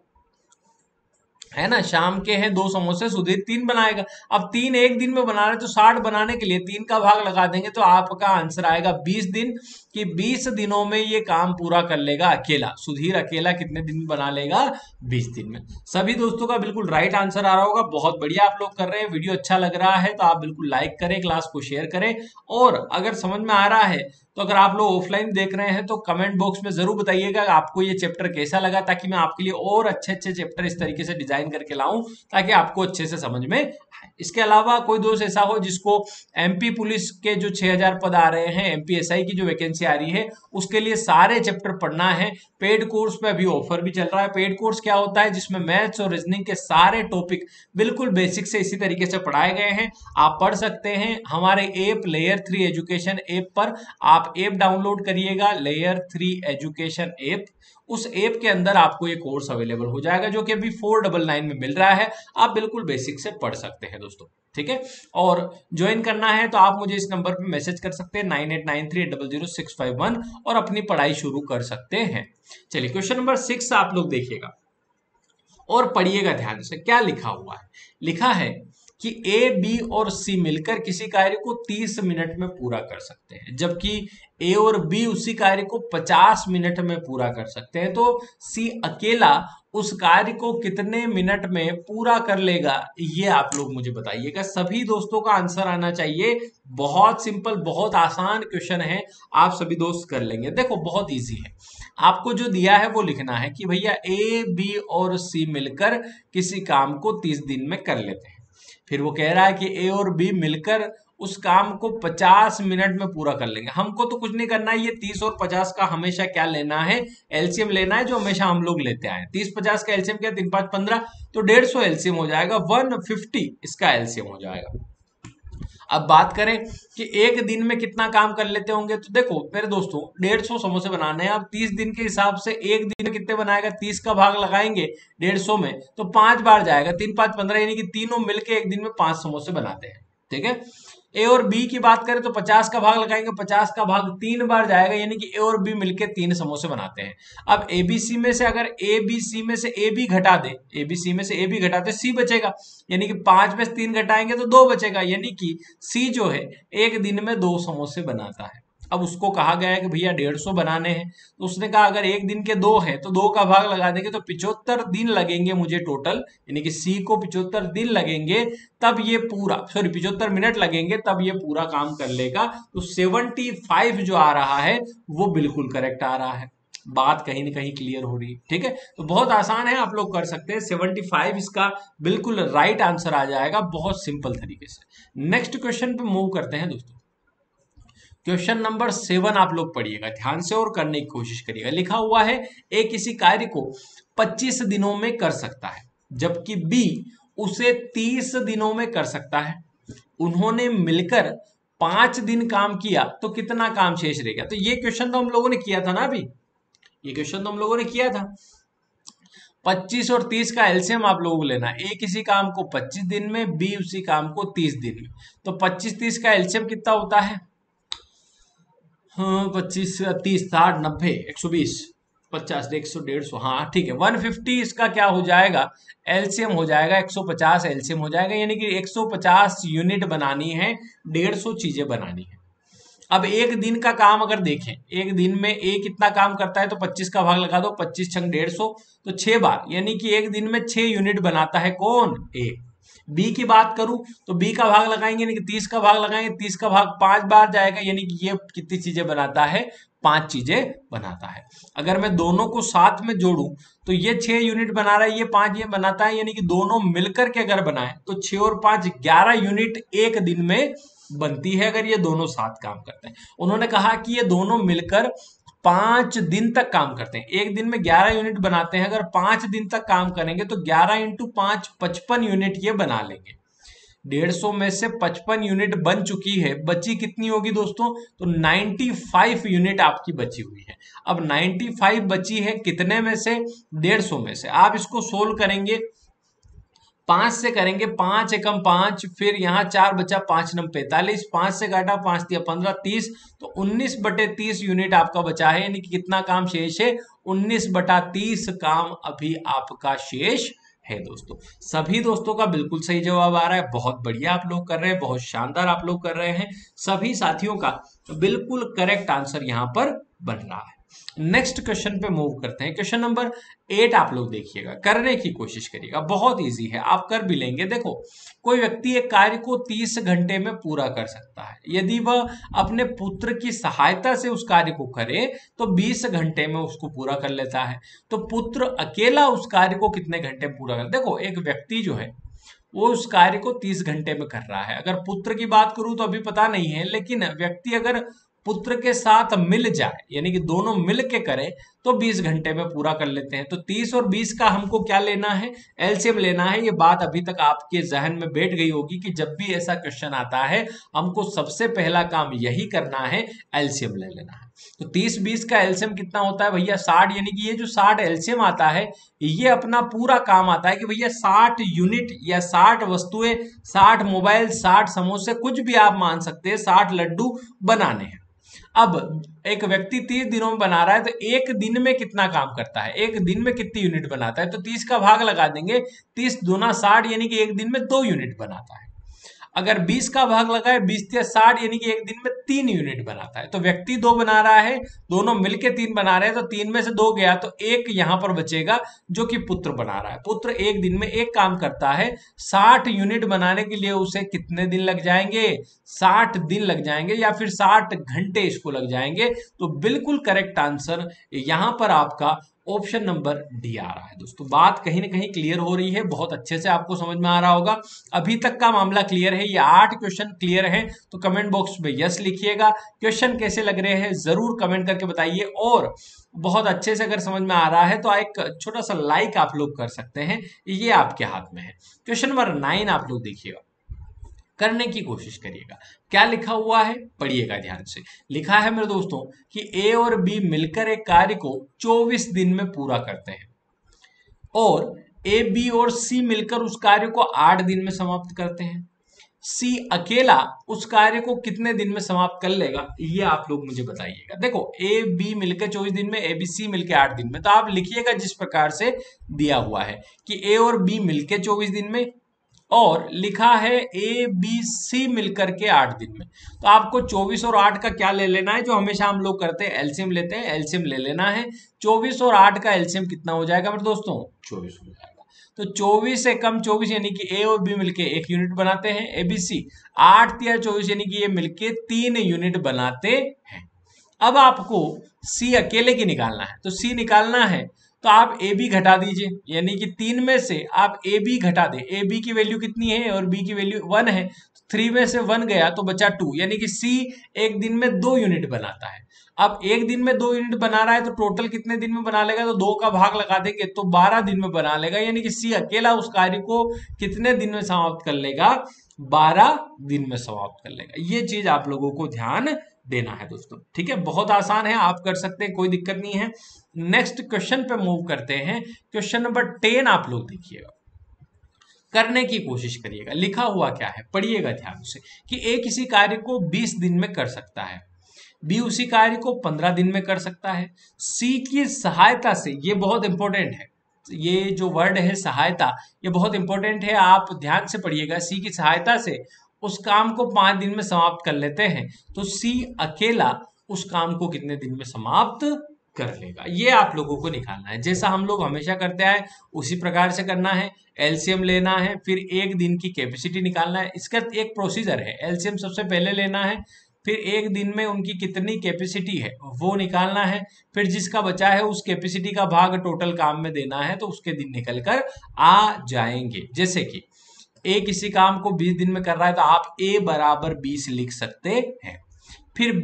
है ना, शाम के हैं 2 समोसे, सुधीर 3 बनाएगा। अब 3 एक दिन में बना रहे तो 60 बनाने के लिए 3 का भाग लगा देंगे तो आपका आंसर आएगा 20 दिन, कि 20 दिनों में ये काम पूरा कर लेगा अकेला। सुधीर अकेला कितने दिन में बना लेगा? 20 दिन में। सभी दोस्तों का बिल्कुल राइट आंसर आ रहा होगा। बहुत बढ़िया आप लोग कर रहे हैं। वीडियो अच्छा लग रहा है तो आप बिल्कुल लाइक करें, क्लास को शेयर करें, और अगर समझ में आ रहा है तो अगर आप लोग ऑफलाइन देख रहे हैं तो कमेंट बॉक्स में जरूर बताइएगा आपको ये चैप्टर कैसा लगा, ताकि मैं आपके लिए और अच्छे अच्छे चैप्टर इस तरीके से डिजाइन करके लाऊं ताकि आपको अच्छे से समझ में आए। इसके अलावा कोई दोस्त ऐसा हो जिसको एमपी पुलिस के जो 6000 पद आ रहे हैं, एमपीएसआई की जो वैकेंसी आ रही है, उसके लिए सारे चैप्टर पढ़ना है, पेड कोर्स पे अभी ऑफर भी चल रहा है। पेड कोर्स क्या होता है? जिसमें मैथ्स और रीजनिंग के सारे टॉपिक बिल्कुल बेसिक से इसी तरीके से पढ़ाए गए हैं। आप पढ़ सकते हैं हमारे ऐप लेयर 3 एजुकेशन ऐप पर। आप ऐप डाउनलोड करिएगा, लेयर 3 एजुकेशन ऐप। उस ऐप के अंदर आपको ये कोर्स अवेलेबल हो जाएगा, जो कि अभी 499 में मिल रहा है। आप बिल्कुल बेसिक से पढ़ सकते हैं दोस्तों। ठीक है, और ज्वाइन करना है तो आप मुझे इस नंबर पर मैसेज कर सकते हैं 9893000651, और अपनी पढ़ाई शुरू कर सकते हैं। चलिए क्वेश्चन नंबर 6 आप लोग देखिएगा और पढ़िएगा ध्यान से। क्या लिखा हुआ है? लिखा है कि ए, बी और सी मिलकर किसी कार्य को 30 मिनट में पूरा कर सकते हैं, जबकि ए और बी उसी कार्य को 50 मिनट में पूरा कर सकते हैं। तो सी अकेला उस कार्य को कितने मिनट में पूरा कर लेगा, ये आप लोग मुझे बताइएगा। सभी दोस्तों का आंसर आना चाहिए। बहुत सिंपल, बहुत आसान क्वेश्चन है, आप सभी दोस्त कर लेंगे। देखो बहुत इजी है। आपको जो दिया है वो लिखना है कि भैया ए, बी और सी मिलकर किसी काम को 30 दिन में कर लेते हैं। फिर वो कह रहा है कि ए और बी मिलकर उस काम को 50 मिनट में पूरा कर लेंगे। हमको तो कुछ नहीं करना है, ये 30 और 50 का हमेशा क्या लेना है? एलसीएम लेना है, जो हमेशा हम लोग लेते आए हैं। 30-50 का एलसीएम क्या? 3-5-15, तो 150 एलसीएम हो जाएगा, 150 इसका एलसीएम हो जाएगा। अब बात करें कि एक दिन में कितना काम कर लेते होंगे, तो देखो मेरे दोस्तों 150 समोसे बनाने हैं। अब 30 दिन के हिसाब से एक दिन में कितने बनाएगा? 30 का भाग लगाएंगे 150 में तो 5 बार जाएगा, 3-5-15, यानी कि तीनों मिलके एक दिन में 5 समोसे बनाते हैं। ठीक है, ए और बी की बात करें तो 50 का भाग लगाएंगे, 50 का भाग 3 बार जाएगा, यानी कि ए और बी मिलके 3 समोसे बनाते हैं। अब एबीसी में से अगर ए बी सी में से ए बी घटा दे, एबीसी में से ए बी घटाते सी बचेगा, यानी कि 5 में से 3 घटाएंगे तो 2 बचेगा, यानी कि सी जो है एक दिन में 2 समोसे बनाता है। अब उसको कहा गया है कि भैया 150 बनाने हैं, तो उसने कहा अगर एक दिन के 2 है तो 2 का भाग लगा देंगे तो 75 दिन लगेंगे मुझे टोटल, यानी कि सी को 75 दिन लगेंगे, तब ये पूरा 75 मिनट लगेंगे तब ये पूरा काम कर लेगा। तो 75 जो आ रहा है वो बिल्कुल करेक्ट आ रहा है। बात कहीं ना कहीं क्लियर हो रही है। ठीक है, तो बहुत आसान है, आप लोग कर सकते हैं। 75 इसका बिल्कुल राइट आंसर आ जाएगा, बहुत सिंपल तरीके से। नेक्स्ट क्वेश्चन पे मूव करते हैं दोस्तों। क्वेश्चन नंबर 7 आप लोग पढ़िएगा ध्यान से और करने की कोशिश करिएगा। लिखा हुआ है ए किसी कार्य को 25 दिनों में कर सकता है, जबकि बी उसे 30 दिनों में कर सकता है। उन्होंने मिलकर 5 दिन काम किया तो कितना काम शेष रह गया? तो ये क्वेश्चन तो हम लोगों ने किया था ना, अभी ये क्वेश्चन तो हम लोगों ने किया था। 25 और 30 का एलसीएम आप लोगों को लेना है। ए किसी काम को 25 दिन में, बी उसी काम को 30 दिन में, तो 25-30 का एलसीएम कितना होता है? हाँ 25, 30, 60, 90, 120, 50, 100, 150, हाँ ठीक है 150 इसका क्या हो जाएगा? एलसीएम हो जाएगा 150 एलसीएम हो जाएगा, यानी कि 150 यूनिट बनानी है, 150 चीजें बनानी है। अब एक दिन का काम अगर देखें, एक दिन में ए कितना काम करता है, तो 25 का भाग लगा दो, 25 छंग 150, तो 6 बार, यानी कि एक दिन में 6 यूनिट बनाता है कौन? ए। बी की बात करूं तो बी का भाग लगाएंगे यानी कि 30 का भाग लगाएंगे, 30 का भाग 5 बार जाएगा यानी कि ये कितनी चीजें बनाता है, 5 चीजें बनाता है। अगर मैं दोनों को साथ में जोड़ूं तो ये 6 यूनिट बना रहा है, ये 5 ये बनाता है, यानी कि दोनों मिलकर के अगर बनाए तो 6 और 5 11 यूनिट एक दिन में बनती है अगर ये दोनों साथ काम करते हैं। उन्होंने कहा कि ये दोनों मिलकर 5 दिन तक काम करते हैं, एक दिन में 11 यूनिट बनाते हैं, अगर 5 दिन तक काम करेंगे तो 11 इंटू 5 55 यूनिट ये बना लेंगे। 150 में से 55 यूनिट बन चुकी है, बची कितनी होगी दोस्तों, तो 95 यूनिट आपकी बची हुई है। अब 95 बची है कितने में से, 150 में से। आप इसको सोल्व करेंगे 5 से करेंगे, 5 एकम 5, फिर यहाँ 4 बचा, 5 नम 45, 5 से काटा, 5 दिया 15, 30, तो 19/30 यूनिट आपका बचा है, यानी कि कितना काम शेष है, 19/30 काम अभी आपका शेष है दोस्तों। सभी दोस्तों का बिल्कुल सही जवाब आ रहा है, बहुत बढ़िया आप लोग कर रहे हैं, बहुत शानदार आप लोग कर रहे हैं। सभी साथियों का बिल्कुल करेक्ट आंसर यहाँ पर बन रहा है। नेक्स्ट क्वेश्चन पे मूव करते हैं। क्वेश्चन नंबर 8 आप लोग देखिएगा, करने की कोशिश करिएगा, बहुत इजी है, आप कर भी लेंगे। देखो, कोई व्यक्ति एक कार्य को 30 घंटे में पूरा कर सकता है, यदि वह अपने पुत्र की सहायता से उस कार्य को करे तो 20 घंटे में उसको पूरा कर लेता है। तो पुत्र अकेला उस कार्य को कितने घंटे में पूरा कर, देखो एक व्यक्ति जो है वो उस कार्य को 30 घंटे में कर रहा है। अगर पुत्र की बात करूं तो अभी पता नहीं है, लेकिन व्यक्ति अगर पुत्र के साथ मिल जाए यानी कि दोनों मिल के करें तो 20 घंटे में पूरा कर लेते हैं। तो 30 और 20 का हमको क्या लेना है, एलसीएम लेना है। ये बात अभी तक आपके जहन में बैठ गई होगी कि जब भी ऐसा क्वेश्चन आता है हमको सबसे पहला काम यही करना है, एलसीएम ले लेना है। तो 30-20 का एलसीएम कितना होता है भैया, 60, यानी कि ये जो 60 एलसीएम आता है ये अपना पूरा काम आता है कि भैया 60 यूनिट या 60 वस्तुएं, 60 मोबाइल, 60 समोसे, कुछ भी आप मान सकते हैं, 60 लड्डू बनाने हैं। अब एक व्यक्ति 30 दिनों में बना रहा है तो एक दिन में कितना काम करता है, एक दिन में कितनी यूनिट बनाता है, तो 30 का भाग लगा देंगे, 30 दूना 60, यानी कि एक दिन में 2 यूनिट बनाता है। अगर 20 का भाग लगाए, 20 या 60, यानी कि एक दिन में 3 यूनिट बनाता है। तो व्यक्ति 2 बना रहा है, दोनों मिलके 3 बना रहे हैं, तो 3 में से 2 गया तो एक यहां पर बचेगा जो कि पुत्र बना रहा है। पुत्र एक दिन में एक काम करता है, 60 यूनिट बनाने के लिए उसे कितने दिन लग जाएंगे, 60 दिन लग जाएंगे या फिर 60 घंटे इसको लग जाएंगे। तो बिल्कुल करेक्ट आंसर यहां पर आपका ऑप्शन नंबर डी आ रहा है दोस्तों। बात कहीं ना कहीं क्लियर हो रही है, बहुत अच्छे से आपको समझ में आ रहा होगा। अभी तक का मामला क्लियर है, ये 8 क्वेश्चन क्लियर है, तो कमेंट बॉक्स में यस लिखिएगा। क्वेश्चन कैसे लग रहे हैं जरूर कमेंट करके बताइए, और बहुत अच्छे से अगर समझ में आ रहा है तो एक छोटा सा लाइक आप लोग कर सकते हैं, ये आपके हाथ में है। क्वेश्चन नंबर 9 आप लोग देखिएगा, करने की कोशिश करिएगा। क्या लिखा हुआ है पढ़िएगा ध्यान से। लिखा है मेरे दोस्तों कि ए और बी मिलकर एक कार्य को 24 दिन में पूरा करते हैं, और ए बी और सी मिलकर उस कार्य को 8 दिन में समाप्त करते हैं। सी अकेला उस कार्य को कितने दिन में समाप्त कर लेगा, ये आप लोग मुझे बताइएगा। देखो, ए बी मिलकर 24 दिन में, ए बी सी मिलकर 8 दिन में, तो आप लिखिएगा जिस प्रकार से दिया हुआ है कि ए और बी मिलकर 24 दिन में, और लिखा है ए बी सी मिलकर के 8 दिन में। तो आपको 24 और 8 का क्या ले लेना है, जो हमेशा हम लोग करते हैं, एलसीएम लेते हैं, एलसीएम ले लेना है। 24 और 8 का एलसीएम कितना हो जाएगा मेरे दोस्तों, 24 हो जाएगा। तो 24 से कम 24 यानी कि ए और बी मिलके 1 यूनिट बनाते हैं, ए बी सी 8 या 24 यानी कि ये मिलके 3 यूनिट बनाते हैं। अब आपको सी अकेले की निकालना है, तो सी निकालना है तो आप ए बी घटा दीजिए, यानी कि 3 में से आप ए बी घटा दें। ए बी की वैल्यू कितनी है और बी की वैल्यू 1 है, 3 में से 1 गया तो बचा 2, यानी कि सी एक दिन में 2 यूनिट बनाता है। अब एक दिन में 2 यूनिट बना रहा है तो टोटल कितने दिन में बना लेगा, तो 2 का भाग लगा देंगे तो 12 दिन में बना लेगा, यानी कि सी अकेला उस कार्य को कितने दिन में समाप्त कर लेगा, 12 दिन में समाप्त कर लेगा। ये चीज आप लोगों को ध्यान देना है दोस्तों, ठीक है। बहुत आसान है, आप कर सकते हैं, कोई दिक्कत नहीं है। नेक्स्ट क्वेश्चन पे मूव करते हैं। क्वेश्चन नंबर 10 आप लोग देखिएगा, करने की कोशिश करिएगा। लिखा हुआ क्या है पढ़िएगा ध्यान से कि ए किसी कार्य को 20 दिन में कर सकता है, बी उसी कार्य को 15 दिन में कर सकता है। सी की सहायता से, ये बहुत इंपॉर्टेंट है, ये जो वर्ड है सहायता, ये बहुत इंपॉर्टेंट है, आप ध्यान से पढ़िएगा। सी की सहायता से उस काम को 5 दिन में समाप्त कर लेते हैं, तो सी अकेला उस काम को कितने दिन में समाप्त कर लेगा। ये आप लोगों को निकालना है, जैसा हम लोग हमेशा करते आए उसी प्रकार से करना है। एलसीएम लेना है, फिर एक दिन की कैपेसिटी निकालना है। इसका एक प्रोसीजर है, एलसीएम सबसे पहले लेना है, फिर एक दिन में उनकी कितनी कैपेसिटी है वो निकालना है, फिर जिसका बचा है उस कैपेसिटी का भाग टोटल काम में देना है, तो उसके दिन निकल कर आ जाएंगे। जैसे कि ए किसी काम को 20 दिन में कर रहा है तो आप ए बराबर 20 लिख सकते हैं। फिर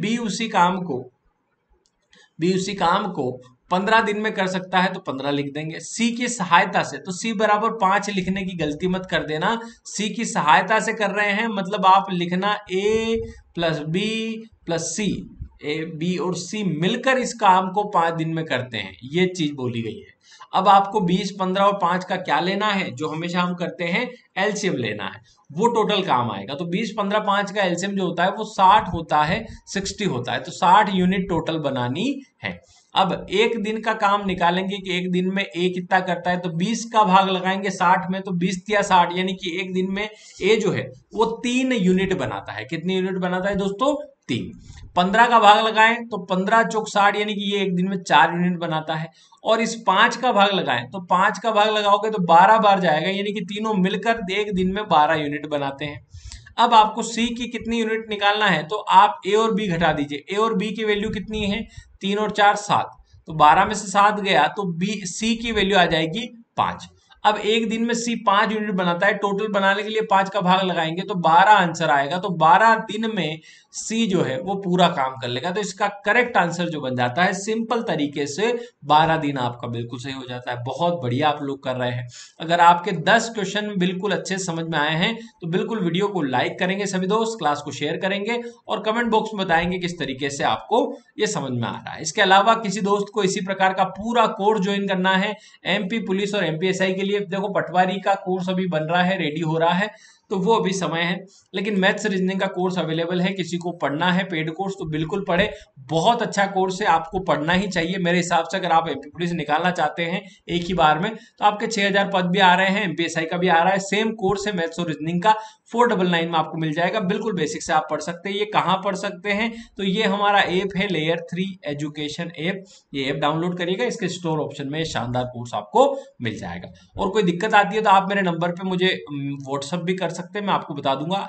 बी उसी काम को 15 दिन में कर सकता है तो 15 लिख देंगे। सी की सहायता से, तो सी बराबर 5 लिखने की गलती मत कर देना, सी की सहायता से कर रहे हैं मतलब आप लिखना A plus B plus C, A B और सी मिलकर इस काम को 5 दिन में करते हैं, ये चीज बोली गई है। अब आपको 20, 15 और 5 का क्या लेना है, जो हमेशा हम करते हैं एलसीएम लेना है, वो टोटल काम आएगा। तो 20, 15, 5 का एलसीएम जो होता है वो 60 होता है, 60 होता है, तो 60 यूनिट टोटल बनानी है। अब एक दिन का काम निकालेंगे कि एक दिन में ए कितना करता है, तो 20 का भाग लगाएंगे 60 में, तो 20 या 60 यानी कि एक दिन में ए जो है वो 3 यूनिट बनाता है। कितनी यूनिट बनाता है दोस्तों? 3। 15 का भाग लगाएं तो 15 चौक 60 यानी कि ये एक दिन में 4 यूनिट बनाता है। और इस 5 का भाग लगाएं तो 5 का भाग लगाओगे तो 12 बार जाएगा, यानी कि तीनों मिलकर एक दिन में 12 यूनिट बनाते हैं। अब आपको सी की कितनी यूनिट निकालना है, तो आप ए और बी घटा दीजिए। ए और बी की वैल्यू कितनी है? 3 और 4 7, तो 12 में से 7 गया तो बी सी की वैल्यू आ जाएगी 5। अब एक दिन में सी 5 यूनिट बनाता है, टोटल बनाने के लिए 5 का भाग लगाएंगे तो 12 आंसर आएगा। तो 12 दिन में सी जो है वो पूरा काम कर लेगा। तो इसका करेक्ट आंसर जो बन जाता है सिंपल तरीके से 12 दिन आपका बिल्कुल सही हो जाता है। बहुत बढ़िया आप लोग कर रहे हैं। अगर आपके 10 क्वेश्चन बिल्कुल अच्छे समझ में आए हैं तो बिल्कुल वीडियो को लाइक करेंगे सभी दोस्त, क्लास को शेयर करेंगे और कमेंट बॉक्स में बताएंगे किस तरीके से आपको ये समझ में आ रहा है। इसके अलावा किसी दोस्त को इसी प्रकार का पूरा कोर्स ज्वाइन करना है एमपी पुलिस और एमपीएसआई के लिए, देखो पटवारी का कोर्स अभी बन रहा है, रेडी हो रहा है, तो वो अभी समय है। लेकिन मैथ्स रीजनिंग का कोर्स अवेलेबल है, किसी को पढ़ना है पेड कोर्स तो बिल्कुल पढ़े। बहुत अच्छा कोर्स है, आपको पढ़ना ही चाहिए मेरे हिसाब से। अगर आप एमपी पुलिस निकालना चाहते हैं एक ही बार में तो आपके 6000 पद भी आ रहे हैं, एमपीएसआई का भी आ रहा है, सेम कोर्स है मैथ्स और रीजनिंग का, 499 में आपको मिल जाएगा। बिल्कुल बेसिक से आप पढ़ सकते हैं। ये कहाँ पढ़ सकते हैं, तो ये हमारा ऐप है लेयर 3 एजुकेशन ऐप। ये ऐप डाउनलोड करिएगा, इसके स्टोर ऑप्शन में शानदार कोर्स आपको मिल जाएगा। और कोई दिक्कत आती है तो आप मेरे नंबर पे मुझे व्हाट्सअप भी कर सकते हैं, मैं आपको बता दूंगा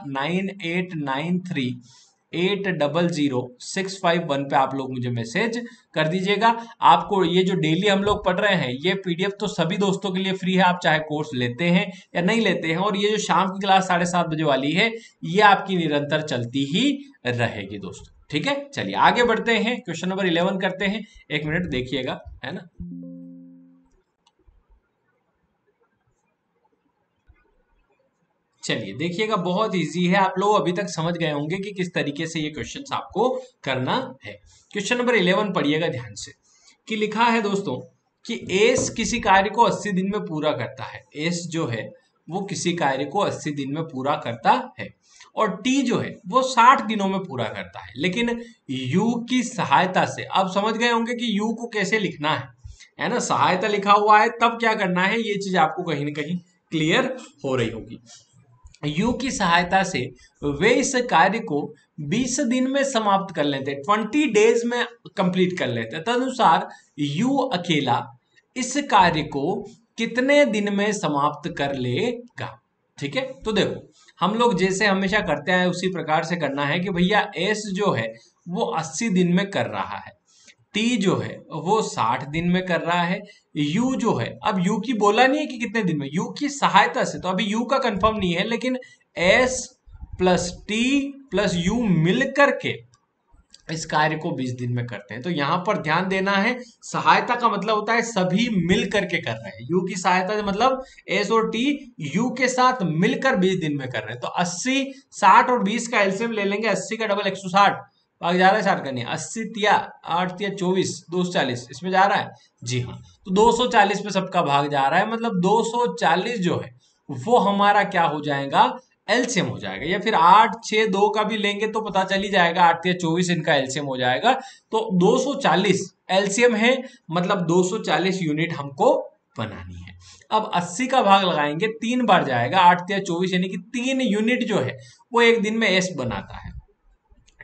9893800651 पे आप लोग मुझे मैसेज कर दीजिएगा। आपको ये जो डेली हम लोग पढ़ रहे हैं ये पीडीएफ तो सभी दोस्तों के लिए फ्री है, आप चाहे कोर्स लेते हैं या नहीं लेते हैं। और ये जो शाम की क्लास 7:30 बजे वाली है ये आपकी निरंतर चलती ही रहेगी दोस्तों। ठीक है, चलिए आगे बढ़ते हैं, क्वेश्चन नंबर 11 करते हैं। एक मिनट देखिएगा, है ना। चलिए देखिएगा, बहुत इजी है, आप लोग अभी तक समझ गए होंगे कि किस तरीके से ये क्वेश्चन आपको करना है। क्वेश्चन नंबर 11 पढ़िएगा ध्यान से, कि लिखा है दोस्तों कि एस किसी कार्य को 80 दिन में पूरा करता है। एस जो है वो किसी कार्य को 80 दिन में पूरा करता है और टी जो है वो 60 दिनों में पूरा करता है, लेकिन यू की सहायता से, अब समझ गए होंगे कि यू को कैसे लिखना है ना। सहायता लिखा हुआ है तब क्या करना है, ये चीज आपको कहीं ना कहीं क्लियर हो रही होगी। यू की सहायता से वे इस कार्य को 20 दिन में समाप्त कर लेते, 20 डेज में कंप्लीट कर लेते। तदनुसार यू अकेला इस कार्य को कितने दिन में समाप्त कर लेगा। ठीक है, तो देखो हम लोग जैसे हमेशा करते हैं उसी प्रकार से करना है कि भैया एस जो है वो 80 दिन में कर रहा है, टी जो है वो 60 दिन में कर रहा है, यू जो है, अब यू की बोला नहीं है कि कितने दिन में, यू की सहायता से, तो अभी यू का कंफर्म नहीं है, लेकिन S plus T plus U मिलकर के इस कार्य को 20 दिन में करते हैं। तो यहां पर ध्यान देना है, सहायता का मतलब होता है सभी मिल करके कर रहे हैं। यू की सहायता से मतलब एस और टी यू के साथ मिलकर 20 दिन में कर रहे हैं। तो 80, 60 और 20 का एलसीएम ले लेंगे, 80 का डबल 160, भाग जा रहा है 60 करनी, 80 तिया 8 तिया 24, 240 इसमें जा रहा है। जी हाँ, तो 240 पे सबका भाग जा रहा है, मतलब 240 जो है वो हमारा क्या हो जाएगा, एलसीएम हो जाएगा। या फिर 8 6 2 का भी लेंगे तो पता चल ही जाएगा, 8 या 24 इनका एलसीएम हो जाएगा। तो 240 एलसीएम है, मतलब 240 यूनिट हमको बनानी है। अब 80 का भाग लगाएंगे, 3 बार जाएगा, 8 या 24 यानी कि 3 यूनिट जो है वो एक दिन में एस बनाता है।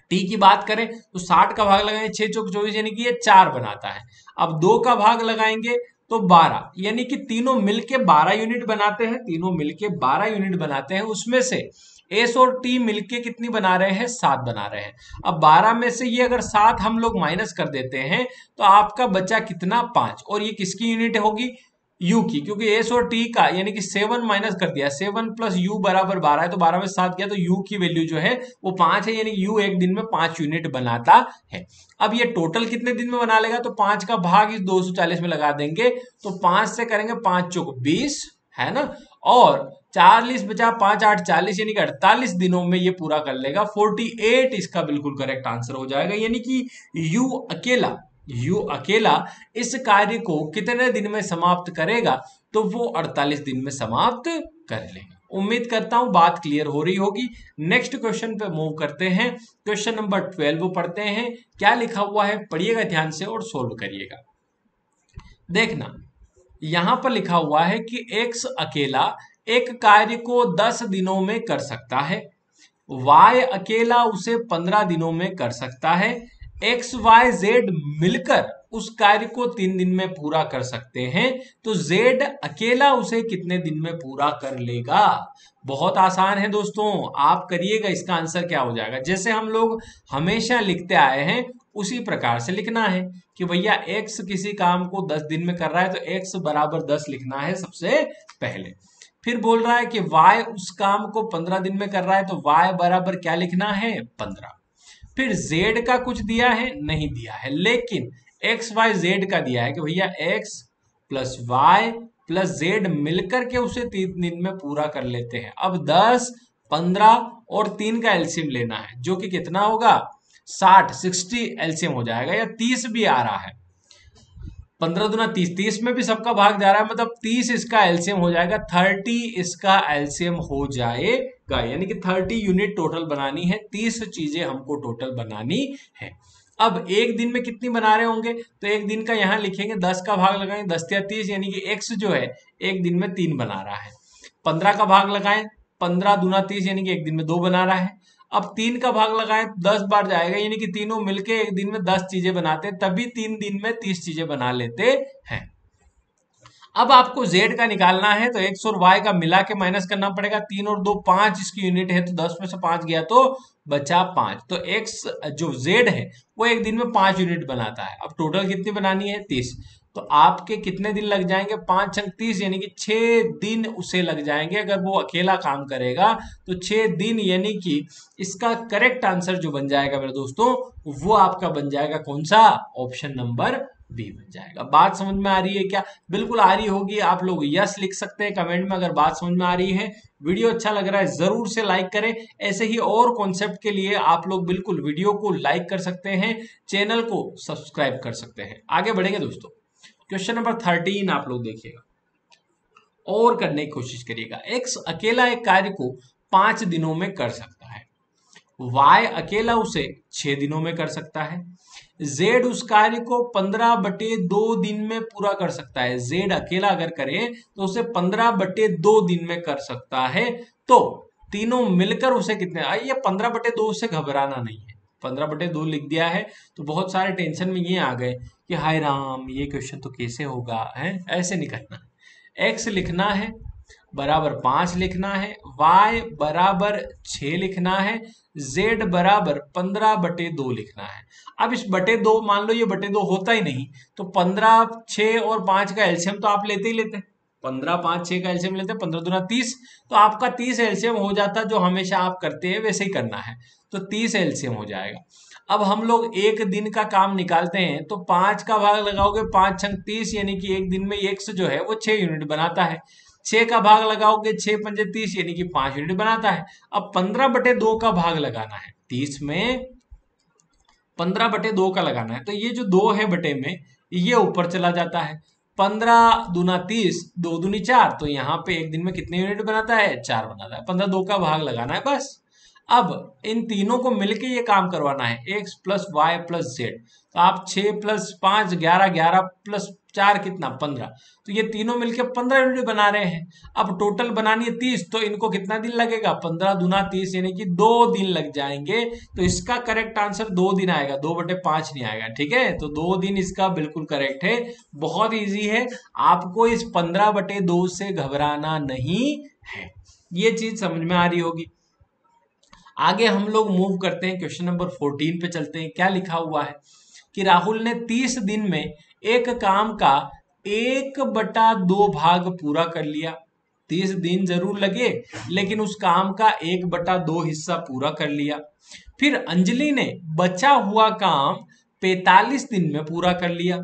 टी की बात करें तो 60 का भाग लगाएंगे 6 चौक 24 यानी कि ये 4 बनाता है। अब 2 का भाग लगाएंगे तो 12 यानी कि तीनों मिलके 12 यूनिट बनाते हैं, तीनों मिलके 12 यूनिट बनाते हैं। उसमें से एस और टी मिलके कितनी बना रहे हैं, 7 बना रहे हैं। अब 12 में से ये अगर 7 हम लोग माइनस कर देते हैं तो आपका बचा कितना, 5। और ये किसकी यूनिट होगी, यू की, क्योंकि एस और टी का यानी कि 7 माइनस कर दिया, 7 प्लस यू बराबर 12 है, तो 12 में 7 गया तो यू की वैल्यू जो है वो 5 है, यानी यू एक दिन में 5 यूनिट बनाता है। अब ये टोटल कितने दिन में बना लेगा, तो 5 का भाग इस 240 में लगा देंगे तो 5 से करेंगे 5 चौक 20 है ना, और 40 बचा 5 8 40 यानी कि 48 दिनों में ये पूरा कर लेगा। 48 इसका बिल्कुल करेक्ट आंसर हो जाएगा, यानी कि यू अकेला इस कार्य को कितने दिन में समाप्त करेगा, तो वो 48 दिन में समाप्त कर लेगा। उम्मीद करता हूं बात क्लियर हो रही होगी। नेक्स्ट क्वेश्चन पे मूव करते हैं। क्वेश्चन नंबर 12 पढ़ते हैं, क्या लिखा हुआ है पढ़िएगा ध्यान से और सोल्व करिएगा। देखना यहां पर लिखा हुआ है कि x अकेला एक कार्य को 10 दिनों में कर सकता है, y अकेला उसे 15 दिनों में कर सकता है, एक्स वाई जेड मिलकर उस कार्य को 3 दिन में पूरा कर सकते हैं, तो जेड अकेला उसे कितने दिन में पूरा कर लेगा। बहुत आसान है दोस्तों, आप करिएगा, इसका आंसर क्या हो जाएगा, जैसे हम लोग हमेशा लिखते आए हैं उसी प्रकार से लिखना है कि भैया एक्स किसी काम को 10 दिन में कर रहा है तो एक्स बराबर 10 लिखना है सबसे पहले। फिर बोल रहा है कि y उस काम को 15 दिन में कर रहा है तो y बराबर क्या लिखना है, 15। फिर z का कुछ दिया है, नहीं दिया है, लेकिन x y z का दिया है कि भैया x plus Y plus z मिलकर के उसे 3 दिन में पूरा कर लेते हैं। अब 10 15 और 3 का एलसीएम लेना है, जो कि कितना होगा, 60 एलसीएम हो जाएगा, या 30 भी आ रहा है, 15 दूना 30, 30 में भी सबका भाग जा रहा है, मतलब 30 इसका एलसीएम हो जाएगा, 30 इसका एलसीएम हो जाएगा, यानी कि 30 यूनिट टोटल बनानी है, 30 चीजें हमको टोटल बनानी है। अब एक दिन में कितनी बना रहे होंगे, तो एक दिन का यहाँ लिखेंगे, 10 का भाग लगाएंगे 10 या 30, यानी कि x जो है एक दिन में 3 बना रहा है। 15 का भाग लगाएं, 15 दूना 30 यानी कि एक दिन में 2 बना रहा है। अब 3 का भाग लगाएं 10 बार जाएगा, यानी कि तीनों मिलके एक दिन में 10 चीजें बनाते हैं, तभी 3 दिन में 30 चीजें बना लेते हैं। अब आपको z का निकालना है तो x और y का मिला के माइनस करना पड़ेगा, 3 और 2 5 इसकी यूनिट है, तो 10 में से 5 गया तो बचा 5, तो x जो z है वो एक दिन में 5 यूनिट बनाता है। अब टोटल कितनी बनानी है, 30, तो आपके कितने दिन लग जाएंगे, 5 छंग 30 यानी कि 6 दिन उसे लग जाएंगे। अगर वो अकेला काम करेगा तो 6 दिन, यानी कि इसका करेक्ट आंसर जो बन जाएगा मेरे दोस्तों, वो आपका बन जाएगा कौन सा, ऑप्शन नंबर बी बन जाएगा। बात समझ में आ रही है क्या, बिल्कुल आ रही होगी, आप लोग यस लिख सकते हैं कमेंट में अगर बात समझ में आ रही है। वीडियो अच्छा लग रहा है जरूर से लाइक करें, ऐसे ही और कॉन्सेप्ट के लिए आप लोग बिल्कुल वीडियो को लाइक कर सकते हैं, चैनल को सब्सक्राइब कर सकते हैं। आगे बढ़ेंगे दोस्तों, क्वेश्चन नंबर 13 आप लोग देखिएगा और करने की कोशिश करिएगा। एक्स अकेला एक कार्य को 5 दिनों में कर सकता है, y अकेला उसे 6 दिनों में कर सकता है, z उस कार्य को 15/2 दिन में पूरा कर सकता है। z अकेला अगर करे तो उसे 15/2 दिन में कर सकता है, तो तीनों मिलकर उसे कितने, ये 15/2 से घबराना नहीं है, 15/2 लिख दिया है तो बहुत सारे टेंशन में ये आ गए कि हाय राम ये क्वेश्चन तो कैसे होगा, है ऐसे नहीं करना, x लिखना है बराबर 5 लिखना है, y बराबर 6 लिखना है, z बराबर 15/2 लिखना है। अब इस बटे 2 मान लो ये बटे 2 होता ही नहीं, तो 15 6 और 5 का एलसीएम तो आप लेते ही लेते, 15 5 6 का एलसीएम लेते, 15 दूना 30, तो आपका 30 एलसीएम हो जाता, जो हमेशा आप करते हैं वैसे ही करना है, तो 30 एलसीएम हो जाएगा। अब हम लोग एक दिन का काम निकालते हैं तो 5 का भाग लगाओगे, 5 छंग 30 यानी कि एक दिन में x जो है वो 6 यूनिट बनाता है, 6 का भाग लगाओगे 6 पंजे 30 यानी कि 5 यूनिट बनाता है। अब 15/2 का भाग लगाना है, 30 में 15/2 का लगाना है, तो ये जो 2 है बटे में ये ऊपर चला जाता है, 15 दूना 30 2 दूनी 4, तो यहाँ पे एक दिन में कितने यूनिट बनाता है, 4 बनाता है, 15/2 का भाग लगाना है बस। अब इन तीनों को मिलके ये काम करवाना है, x plus Y plus Z. तो आप 6 प्लस 5 11, 11 प्लस 4 कितना 15, तो ये तीनों मिलके 15 यूनिट बना रहे हैं। अब टोटल बनानी है 30, तो इनको कितना दिन लगेगा, 15 दूना 30 यानी कि 2 दिन लग जाएंगे। तो इसका करेक्ट आंसर 2 दिन आएगा, 2/5 नहीं आएगा, ठीक है। तो 2 दिन इसका बिल्कुल करेक्ट है। बहुत ईजी है, आपको इस 15/2 से घबराना नहीं है। ये चीज समझ में आ रही होगी। आगे हम लोग मूव करते हैं, क्वेश्चन नंबर 14 पे चलते हैं। क्या लिखा हुआ है कि राहुल ने 30 दिन में एक काम का 1/2 भाग पूरा कर लिया। 30 दिन जरूर लगे, लेकिन उस काम का 1/2 हिस्सा पूरा कर लिया। फिर अंजलि ने बचा हुआ काम 45 दिन में पूरा कर लिया।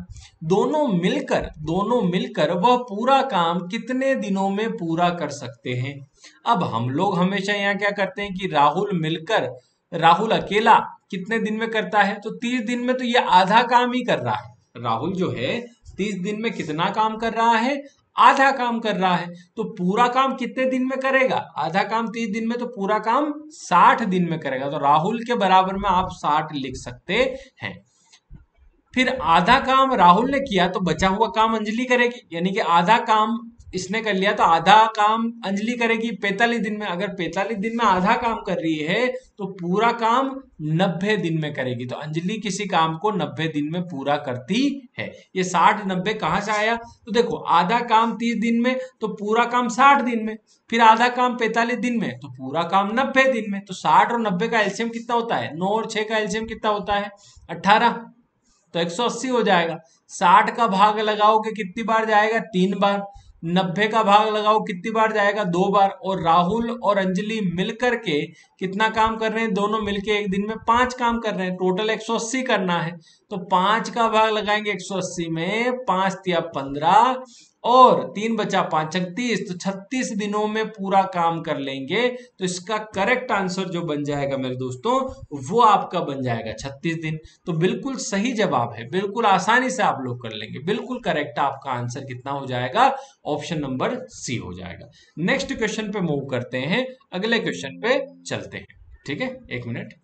दोनों मिलकर वह पूरा काम कितने दिनों में पूरा कर सकते हैं। अब हम लोग हमेशा यहाँ क्या करते हैं कि राहुल अकेला कितने दिन में करता है, तो 30 दिन में तो ये आधा काम ही कर रहा है। राहुल जो है 30 दिन में कितना काम कर रहा है, आधा काम कर रहा है। तो पूरा काम कितने दिन में करेगा, आधा काम 30 दिन में, तो पूरा काम 60 दिन में करेगा। तो राहुल के बराबर में आप 60 लिख सकते हैं। फिर आधा काम राहुल ने किया तो बचा हुआ काम अंजलि करेगी, यानी कि आधा काम इसने कर लिया तो आधा काम अंजलि करेगी 45 दिन में। अगर 45 दिन में आधा काम कर रही है तो पूरा काम 90 दिन में करेगी। तो अंजलि किसी काम को 90 दिन में पूरा करती है। ये 60-90 कहाँ से आया, तो देखो आधा काम 30 दिन में तो पूरा काम 60 दिन में, फिर आधा काम 45 दिन में तो पूरा काम 90 दिन में। तो 60 और 90 का एलसीएम कितना होता है, 9 और 6 का एलसीएम कितना होता है 18, तो 180 हो जाएगा। 60 का भाग लगाओगे कितनी बार जाएगा, 3 बार। 90 का भाग लगाओ कितनी बार जाएगा, 2 बार। और राहुल और अंजलि मिलकर के कितना काम कर रहे हैं, दोनों मिलके एक दिन में 5 काम कर रहे हैं। टोटल 180 करना है, तो 5 का भाग लगाएंगे 180 में, 5 तिया 15 और 3 बचा 5 36, तो 36 दिनों में पूरा काम कर लेंगे। तो इसका करेक्ट आंसर जो बन जाएगा मेरे दोस्तों, वो आपका बन जाएगा 36 दिन। तो बिल्कुल सही जवाब है, बिल्कुल आसानी से आप लोग कर लेंगे। बिल्कुल करेक्ट आपका आंसर कितना हो जाएगा, ऑप्शन नंबर सी हो जाएगा। नेक्स्ट क्वेश्चन पे मूव करते हैं, अगले क्वेश्चन पे चलते हैं, ठीक है। 1 मिनट,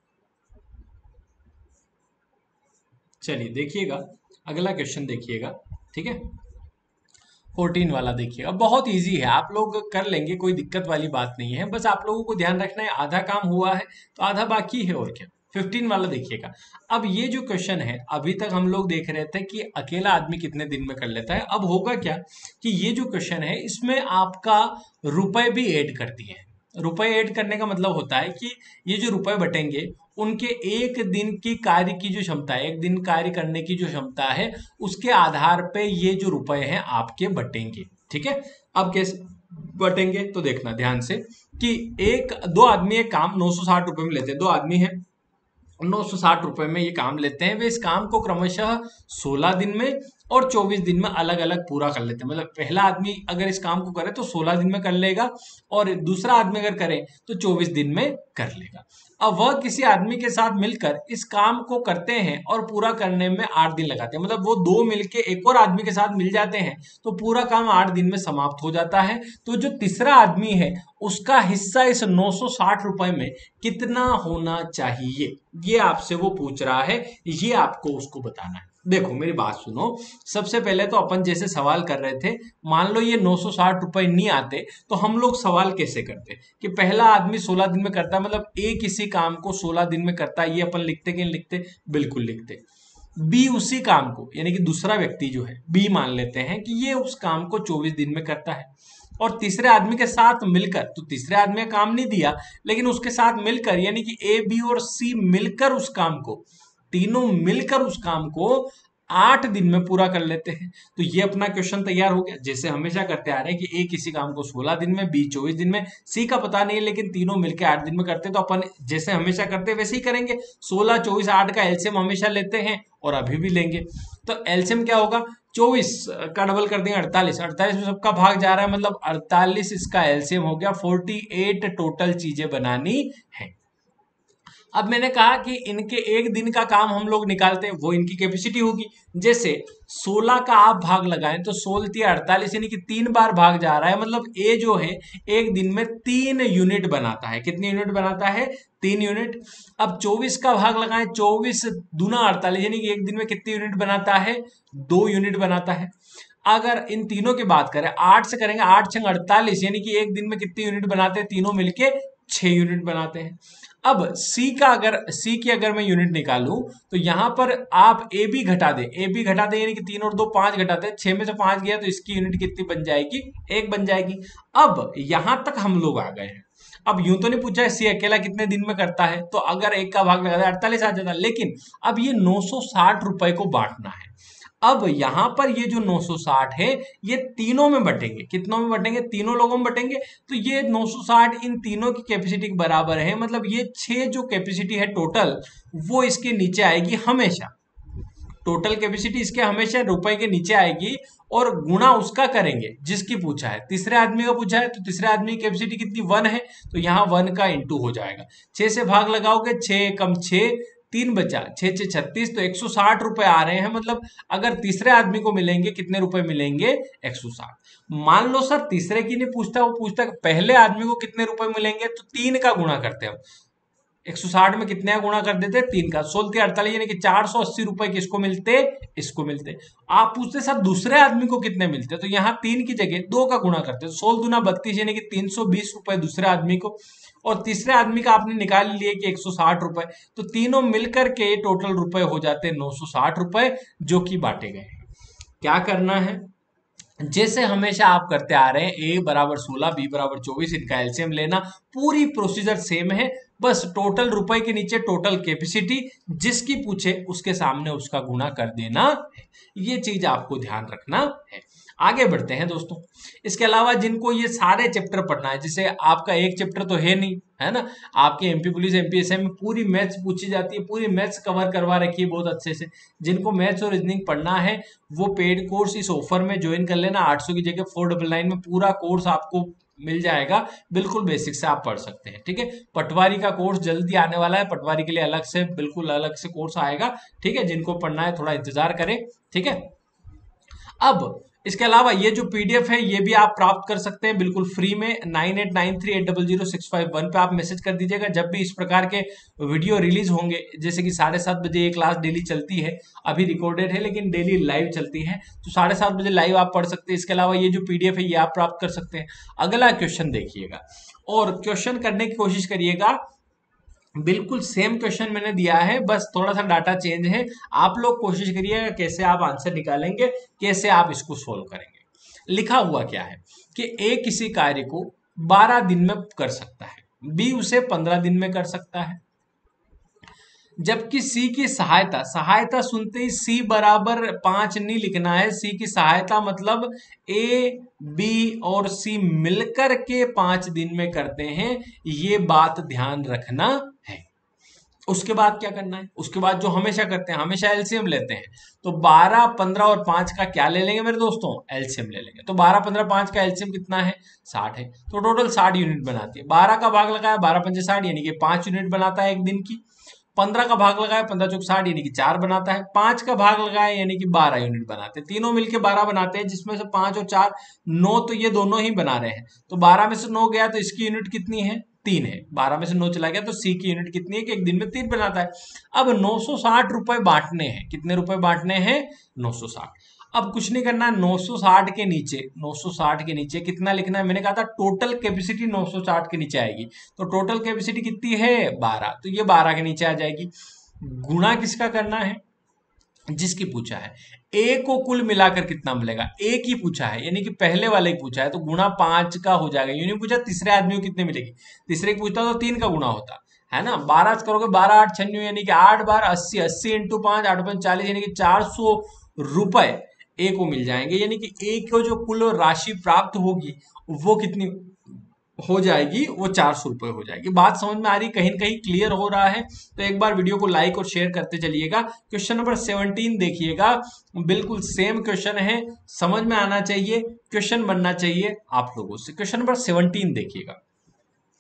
चलिए देखिएगा अगला क्वेश्चन देखिएगा, ठीक है। 14 वाला देखिएगा, बहुत इजी है, आप लोग कर लेंगे, कोई दिक्कत वाली बात नहीं है। बस आप लोगों को ध्यान रखना है आधा काम हुआ है तो आधा बाकी है, और क्या। 15 वाला देखिएगा। अब ये जो क्वेश्चन है, अभी तक हम लोग देख रहे थे कि अकेला आदमी कितने दिन में कर लेता है। अब होगा क्या कि ये जो क्वेश्चन है इसमें आपका रुपए भी ऐड कर दिए हैं। रुपए ऐड करने का मतलब होता है कि ये जो रुपए बटेंगे उनके एक दिन की कार्य की जो क्षमता है, एक दिन कार्य करने की जो क्षमता है, उसके आधार पे ये जो रुपए हैं आपके बटेंगे, ठीक है। अब कैसे बटेंगे तो देखना ध्यान से कि दो आदमी एक काम 960 रुपए में लेते हैं। दो आदमी हैं, 960 रुपए में ये काम लेते हैं। वे इस काम को क्रमशः 16 दिन में और 24 दिन में अलग अलग पूरा कर लेते हैं। मतलब पहला आदमी अगर इस काम को करे तो 16 दिन में कर लेगा, और दूसरा आदमी अगर करे तो 24 दिन में कर लेगा। अब वह किसी आदमी के साथ मिलकर इस काम को करते हैं और पूरा करने में 8 दिन लगाते हैं। मतलब वो दो मिलके एक और आदमी के साथ मिल जाते हैं तो पूरा काम 8 दिन में समाप्त हो जाता है। तो जो तीसरा आदमी है उसका हिस्सा इस 960 रुपए में कितना होना चाहिए, ये आपसे वो पूछ रहा है, ये आपको उसको बताना है। देखो मेरी बात सुनो, सबसे पहले तो अपन जैसे सवाल कर रहे थे, मान लो ये 960 रुपए नहीं आते तो हम लोग सवाल कैसे करते कि पहला आदमी 16 दिन में करता है, मतलब ए किसी काम को 16 दिन में करता है, ये अपन लिखते कि नहीं लिखते, बिल्कुल लिखते। बी उसी काम को, यानी कि दूसरा व्यक्ति जो है बी मान लेते हैं कि ये उस काम को 24 दिन में करता है। और तीसरे आदमी के साथ मिलकर, तो तीसरे आदमी ने काम नहीं दिया लेकिन उसके साथ मिलकर, यानी कि ए बी और सी मिलकर उस काम को, तीनों मिलकर उस काम को 8 दिन में पूरा कर लेते हैं। तो ये अपना क्वेश्चन तैयार हो गया। जैसे हमेशा करते आ रहे हैं कि ए किसी काम को 16 दिन में, बी 24 दिन में, सी का पता नहीं है लेकिन तीनों मिलकर 8 दिन में करते हैं। तो अपन जैसे हमेशा करते हैं वैसे ही करेंगे। 16, 24, 8 का एलसीएम हमेशा लेते हैं और अभी भी लेंगे। तो एलसीएम क्या होगा, 24 का डबल कर देंगे 48, 48 में सबका भाग जा रहा है, मतलब 48 इसका एलसीएम हो गया। 48 टोटल चीजें बनानी है। अब मैंने कहा कि इनके एक दिन का काम हम लोग निकालते हैं, वो इनकी कैपेसिटी होगी। जैसे 16 का आप भाग लगाएं तो 16 48 यानी कि 3 बार भाग जा रहा है, मतलब ए जो है एक दिन में 3 यूनिट बनाता है। कितनी यूनिट बनाता है? 3 यूनिट। अब 24 का भाग लगाएं, 24 दूना 48 यानी कि एक दिन में कितनी यूनिट बनाता है? 2 यूनिट बनाता है। अगर इन तीनों की बात करें, 8 से करेंगे, 8 छंग 48 यानी कि एक दिन में कितनी यूनिट बनाते हैं? तीनों मिलके 6 यूनिट बनाते हैं। अब सी की अगर मैं यूनिट निकालूं तो यहां पर आप ए बी घटा दे यानी कि 3 और 2 5 घटाते हैं, 6 में से 5 गया तो इसकी यूनिट कितनी बन जाएगी? 1 बन जाएगी। अब यहां तक हम लोग आ गए हैं। अब यूं तो नहीं पूछा है सी अकेला कितने दिन में करता है, तो अगर एक का भाग लगाता है 48 आ जाता, लेकिन अब ये 960 रुपए को बांटना है। अब यहां पर ये जो 960 है ये तीनों में बटेंगे। कितनों में बटेंगे? तीनों लोगों में बटेंगे। तो ये 960 इन तीनों की कैपेसिटी के बराबर है, मतलब ये 6 जो कैपेसिटी है टोटल वो इसके नीचे आएगी हमेशा। टोटल कैपेसिटी इसके हमेशा रुपए के नीचे आएगी, और गुणा उसका करेंगे जिसकी पूछा है। तीसरे आदमी का पूछा है तो तीसरे आदमी की कैपेसिटी कितनी? 1 है, तो यहाँ 1 का इंटू हो जाएगा। 6 से भाग लगाओगे, 6 कम 6 3 बचा, 6 6 36, तो 160 रुपए आ रहे हैं। मतलब अगर तीसरे आदमी को मिलेंगे कितने रुपए मिलेंगे? 160। मान लो सर तीसरे की नहीं पूछता, वो पूछता है पहले आदमी को कितने रुपए मिलेंगे, तो 3 का गुणा करते हैं। 160 में कितने का गुणा कर देते? 3 का। 16 48 यानी कि 480 रुपए किसको मिलते? इसको मिलते। आप पूछते सर दूसरे आदमी को कितने मिलते, तो यहाँ 3 की जगह 2 का गुणा करते। 16 दूना 32 यानी कि 320 रुपए दूसरे आदमी को, और तीसरे आदमी का आपने निकाल लिए कि 160 रुपए, तो तीनों मिलकर के टोटल रुपए हो जाते हैं 960 रुपए, जो कि बांटे गए हैं। क्या करना है? जैसे हमेशा आप करते आ रहे हैं, ए बराबर 16, बी बराबर 24, इनका एलसीएम लेना, पूरी प्रोसीजर सेम है। बस टोटल रुपए के नीचे टोटल कैपेसिटी, जिसकी पूछे उसके सामने उसका गुणा कर देना है। ये चीज आपको ध्यान रखना है। आगे बढ़ते हैं दोस्तों। इसके अलावा जिनको ये सारे चैप्टर पढ़ना है, जैसे आपका एक चैप्टर तो है नहीं, है ना, आपके एमपी पुलिस एमपीएससी में पूरी मैथ्स पूछी जाती है, पूरी मैथ्स कवर करवा रखी है बहुत अच्छे से। जिनको मैथ्स और रीजनिंग पढ़ना है वो पेड कोर्स इस ऑफर में ज्वाइन कर लेना। 800 की जगह 499 में पूरा कोर्स आपको मिल जाएगा, बिल्कुल बेसिक से आप पढ़ सकते हैं। ठीक है, पटवारी का कोर्स जल्दी आने वाला है, पटवारी के लिए अलग से, बिल्कुल अलग से कोर्स आएगा। ठीक है, जिनको पढ़ना है थोड़ा इंतजार करें। ठीक है, अब इसके अलावा ये जो पीडीएफ है ये भी आप प्राप्त कर सकते हैं बिल्कुल फ्री में। 9893800651 पे आप मैसेज कर दीजिएगा जब भी इस प्रकार के वीडियो रिलीज होंगे। जैसे कि 7:30 बजे ये क्लास डेली चलती है, अभी रिकॉर्डेड है लेकिन डेली लाइव चलती है, तो 7:30 बजे लाइव आप पढ़ सकते हैं। इसके अलावा ये जो पीडीएफ है ये आप प्राप्त कर सकते हैं। अगला क्वेश्चन देखिएगा और क्वेश्चन करने की कोशिश करिएगा। बिल्कुल सेम क्वेश्चन मैंने दिया है, बस थोड़ा सा डाटा चेंज है। आप लोग कोशिश करिएगा कैसे आप आंसर निकालेंगे, कैसे आप इसको सोल्व करेंगे। लिखा हुआ क्या है कि ए किसी कार्य को 12 दिन में कर सकता है, बी उसे 15 दिन में कर सकता है, जबकि सी की सहायता, सहायता सुनते ही सी बराबर 5 नहीं लिखना है। सी की सहायता मतलब ए बी और सी मिलकर के 5 दिन में करते हैं, ये बात ध्यान रखना है। उसके बाद क्या करना है? उसके बाद जो हमेशा करते हैं, हमेशा एलसीएम लेते हैं। तो 12 15 और 5 का क्या ले लेंगे मेरे दोस्तों? एलसीएम ले लेंगे। तो 12 15 5 का एलसीएम कितना है? 60 है, तो टोटल 60 यूनिट बनाती है। 12 का भाग लगाया, 12 पंजे 60 यानी कि 5 यूनिट बनाता है एक दिन की। 15 का भाग लगाया, 15 चौक 60 यानी कि 4 बनाता है। 5 का भाग लगाया यानी कि 12 यूनिट बनाते हैं। तीनों मिलके 12 बनाते हैं, जिसमें से 5 और 4 9, तो ये दोनों ही बना रहे हैं। तो 12 में से 9 गया तो इसकी यूनिट कितनी है? 3 है। 12 में से 9 चला गया तो सी की यूनिट कितनी है कि एक दिन में 3 बनाता है। अब 960 रुपए बांटने हैं। कितने रुपए बांटने हैं? 960। अब कुछ नहीं करना है, 960 के नीचे, 960 के नीचे कितना लिखना है? मैंने कहा था टोटल कैपेसिटी 960 के नीचे आएगी, तो टोटल कैपेसिटी कितनी है? 12, तो ये 12 के नीचे आ जाएगी। गुणा किसका करना है? जिसकी पूछा है। ए को कुल मिलाकर कितना मिलेगा? एक ही पूछा है, यानी कि पहले वाले ही पूछा है, तो गुणा 5 का हो जाएगा। यूं नहीं पूछा तीसरे आदमी को कितने मिलेगी, तीसरे की पूछता तो 3 का गुणा होता है ना। 12 करोगे, 12 8 96 यानी कि 8 बार 80, 80 इंटू 5 8 5 40 यानी कि 400 रुपए ए को मिल जाएंगे। यानी कि ए को जो कुल राशि प्राप्त होगी वो कितनी हो जाएगी? वो 400 रुपए हो जाएगी। बात समझ में आ रही? कहीं कहीं क्लियर हो रहा है तो एक बार वीडियो को लाइक और शेयर करते चलिएगा। क्वेश्चन नंबर 17 देखिएगा, बिल्कुल सेम क्वेश्चन है, समझ में आना चाहिए, क्वेश्चन बनना चाहिए आप लोगों से। क्वेश्चन नंबर 17 देखिएगा,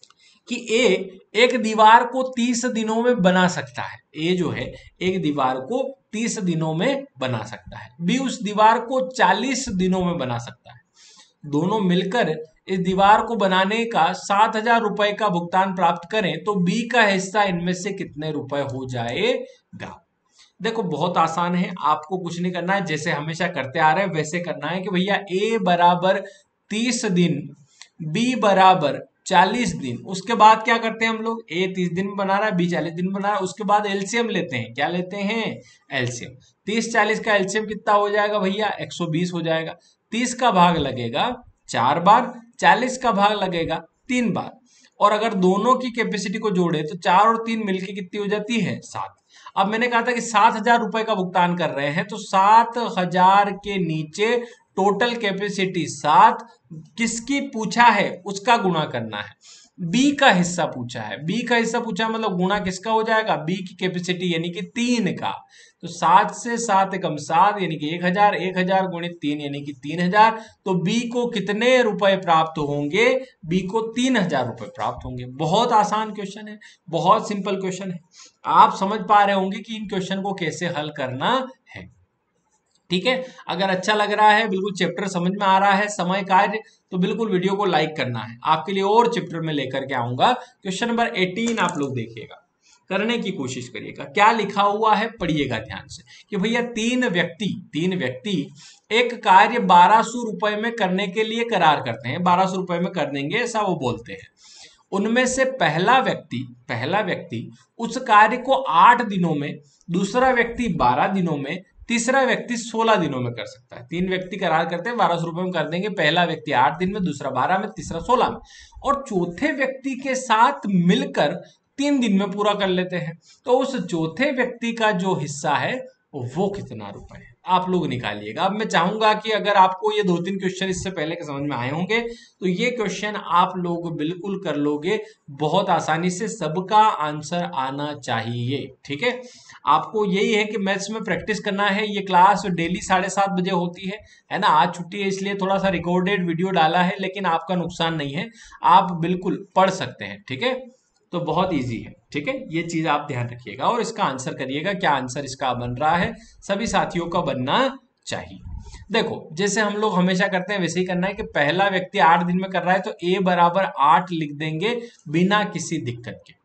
कि ए एक दीवार को 30 दिनों में बना सकता है, ए जो है एक दीवार को 30 दिनों में बना सकता है, बी उस दीवार को 40 दिनों में बना सकता है, दोनों मिलकर इस दीवार को बनाने का 7,000 रुपए का भुगतान प्राप्त करें तो बी का हिस्सा इनमें से कितने रुपए हो जाएगा। देखो बहुत आसान है, आपको कुछ नहीं करना है, जैसे हमेशा करते आ रहे हैं वैसे करना है कि भैया ए बराबर 30 दिन, बी बराबर 40 दिन, उसके बाद क्या करते हैं हम लोग, ए 30 दिन में बना रहा है, बी 40 दिन में बना रहा है, उसके बाद एलसीएम लेते हैं, क्या लेते हैं, एलसीएम। 30-40 का एलसीएम कितना हो जाएगा भैया, 120 हो जाएगा। 30 का भाग लगेगा 4 बार, 40 का भाग लगेगा 3 बार, और अगर दोनों की कैपेसिटी को जोड़े तो 4 और 3 मिलके कितनी हो जाती है, 7। अब मैंने कहा था कि 7,000 रुपए का भुगतान कर रहे हैं, तो 7,000 के नीचे टोटल कैपेसिटी 7 किसकी पूछा है उसका गुणा करना है, बी का हिस्सा पूछा है, बी का हिस्सा पूछा है मतलब गुणा किसका हो जाएगा, बी की कैपेसिटी यानी कि 3 का। तो 7 से 7 कम 7 यानी कि 1,000, 1,000 गुणित 3 यानी कि 3,000, तो बी को कितने रुपए प्राप्त होंगे, बी को 3,000 रुपए प्राप्त होंगे। बहुत आसान क्वेश्चन है, बहुत सिंपल क्वेश्चन है, आप समझ पा रहे होंगे कि इन क्वेश्चन को कैसे हल करना है। ठीक है, अगर अच्छा लग रहा है, बिल्कुल चैप्टर समझ में आ रहा है, समय कार्य, तो बिल्कुल वीडियो को लाइक करना है। आपके लिए और चैप्टर में लेकर के आऊंगा। क्वेश्चन नंबर 18 आप लोग देखिएगा, करने की कोशिश करिएगा। क्या लिखा हुआ है पढ़िएगा ध्यान से कि भैया तीन व्यक्ति एक कार्य 1,200 रुपए में करने के लिए करार करते हैं, 1,200 रुपए में कर देंगे ऐसा वो बोलते हैं। उनमें से पहला व्यक्ति उस कार्य को 8 दिनों में, दूसरा व्यक्ति 12 दिनों में, तीसरा व्यक्ति 16 दिनों में कर सकता है। 3 व्यक्ति करार करते हैं 1,200 रुपए में कर देंगे, पहला व्यक्ति 8 दिन में, दूसरा 12 में, तीसरा 16 में, और चौथे व्यक्ति के साथ मिलकर 3 दिन में पूरा कर लेते हैं। तो उस चौथे व्यक्ति का जो हिस्सा है वो कितना रुपए है, आप लोग निकालिएगा। अब मैं चाहूंगा कि अगर आपको ये 2-3 क्वेश्चन इससे पहले के समझ में आए होंगे तो ये क्वेश्चन आप लोग बिल्कुल कर लोगे बहुत आसानी से, सबका आंसर आना चाहिए। ठीक है, आपको यही है कि मैथ्स में प्रैक्टिस करना है। ये क्लास डेली 7:30 बजे होती है ना। आज छुट्टी है इसलिए थोड़ा सा रिकॉर्डेड वीडियो डाला है, लेकिन आपका नुकसान नहीं है, आप बिल्कुल पढ़ सकते हैं। ठीक है, तो बहुत इजी है। ठीक है, ये चीज आप ध्यान रखिएगा और इसका आंसर करिएगा, क्या आंसर इसका बन रहा है, सभी साथियों का बनना चाहिए। देखो जैसे हम लोग हमेशा करते हैं वैसे ही करना है कि पहला व्यक्ति 8 दिन में कर रहा है तो ए बराबर 8 लिख देंगे बिना किसी दिक्कत के।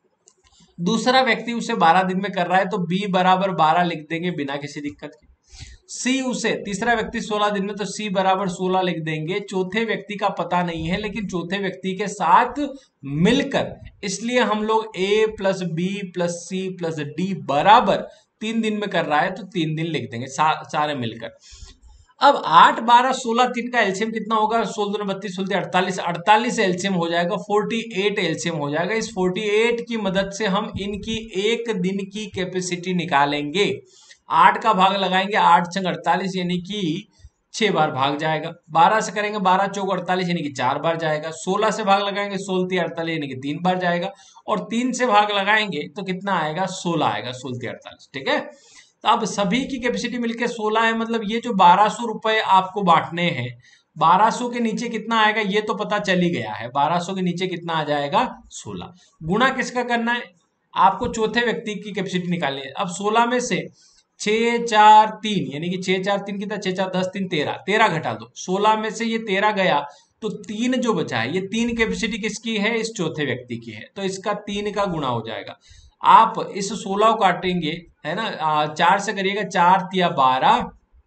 दूसरा व्यक्ति उसे 12 दिन में कर रहा है तो बी बराबर 12 लिख देंगे बिना किसी दिक्कत के। सी उसे, तीसरा व्यक्ति 16 दिन में, तो सी बराबर 16 लिख देंगे। चौथे व्यक्ति का पता नहीं है लेकिन चौथे व्यक्ति के साथ मिलकर, इसलिए हम लोग A plus B plus C plus D बराबर 3 दिन में कर रहा है तो 3 दिन लिख देंगे सारे मिलकर। अब 8, 12, 16, 3 का एलसीएम कितना होगा, 16 दूनी 32, 16 48, 48 एलसीएम हो जाएगा, 48 एलसीएम हो जाएगा। इस 48 की मदद से हम इनकी एक दिन की कैपेसिटी निकालेंगे। 8 का भाग लगाएंगे, 8 छंग 48 यानी कि 6 बार भाग जाएगा। 12 से करेंगे, 12 चौक 48 यानी कि 4 बार जाएगा। 16 से भाग लगाएंगे, 16 × 48 यानी कि 3 बार जाएगा। और 3 से भाग लगाएंगे तो कितना आएगा, 16 आएगा, 16 × 48। ठीक है, तो अब सभी की कैपेसिटी मिलके 16 है, मतलब ये जो 1,200 रुपए आपको बांटने हैं, 1,200 के नीचे कितना आएगा ये तो पता चल ही गया है, 1,200 के नीचे कितना आ जाएगा, 16। गुणा किसका करना है, आपको चौथे व्यक्ति की कैपेसिटी निकालनी है। अब 16 में से 6, 4, 3 यानी कि 6, 4, 3 कितना, 6, 4, 10, 3, 13, 13 घटा दो। 16 में से ये 13 गया तो 3 जो बचा है, ये 3 कैपेसिटी किसकी है, इस चौथे व्यक्ति की है, तो इसका 3 का गुणा हो जाएगा। आप इस 16 को काटेंगे है ना, 4 से करिएगा, 4 × 12,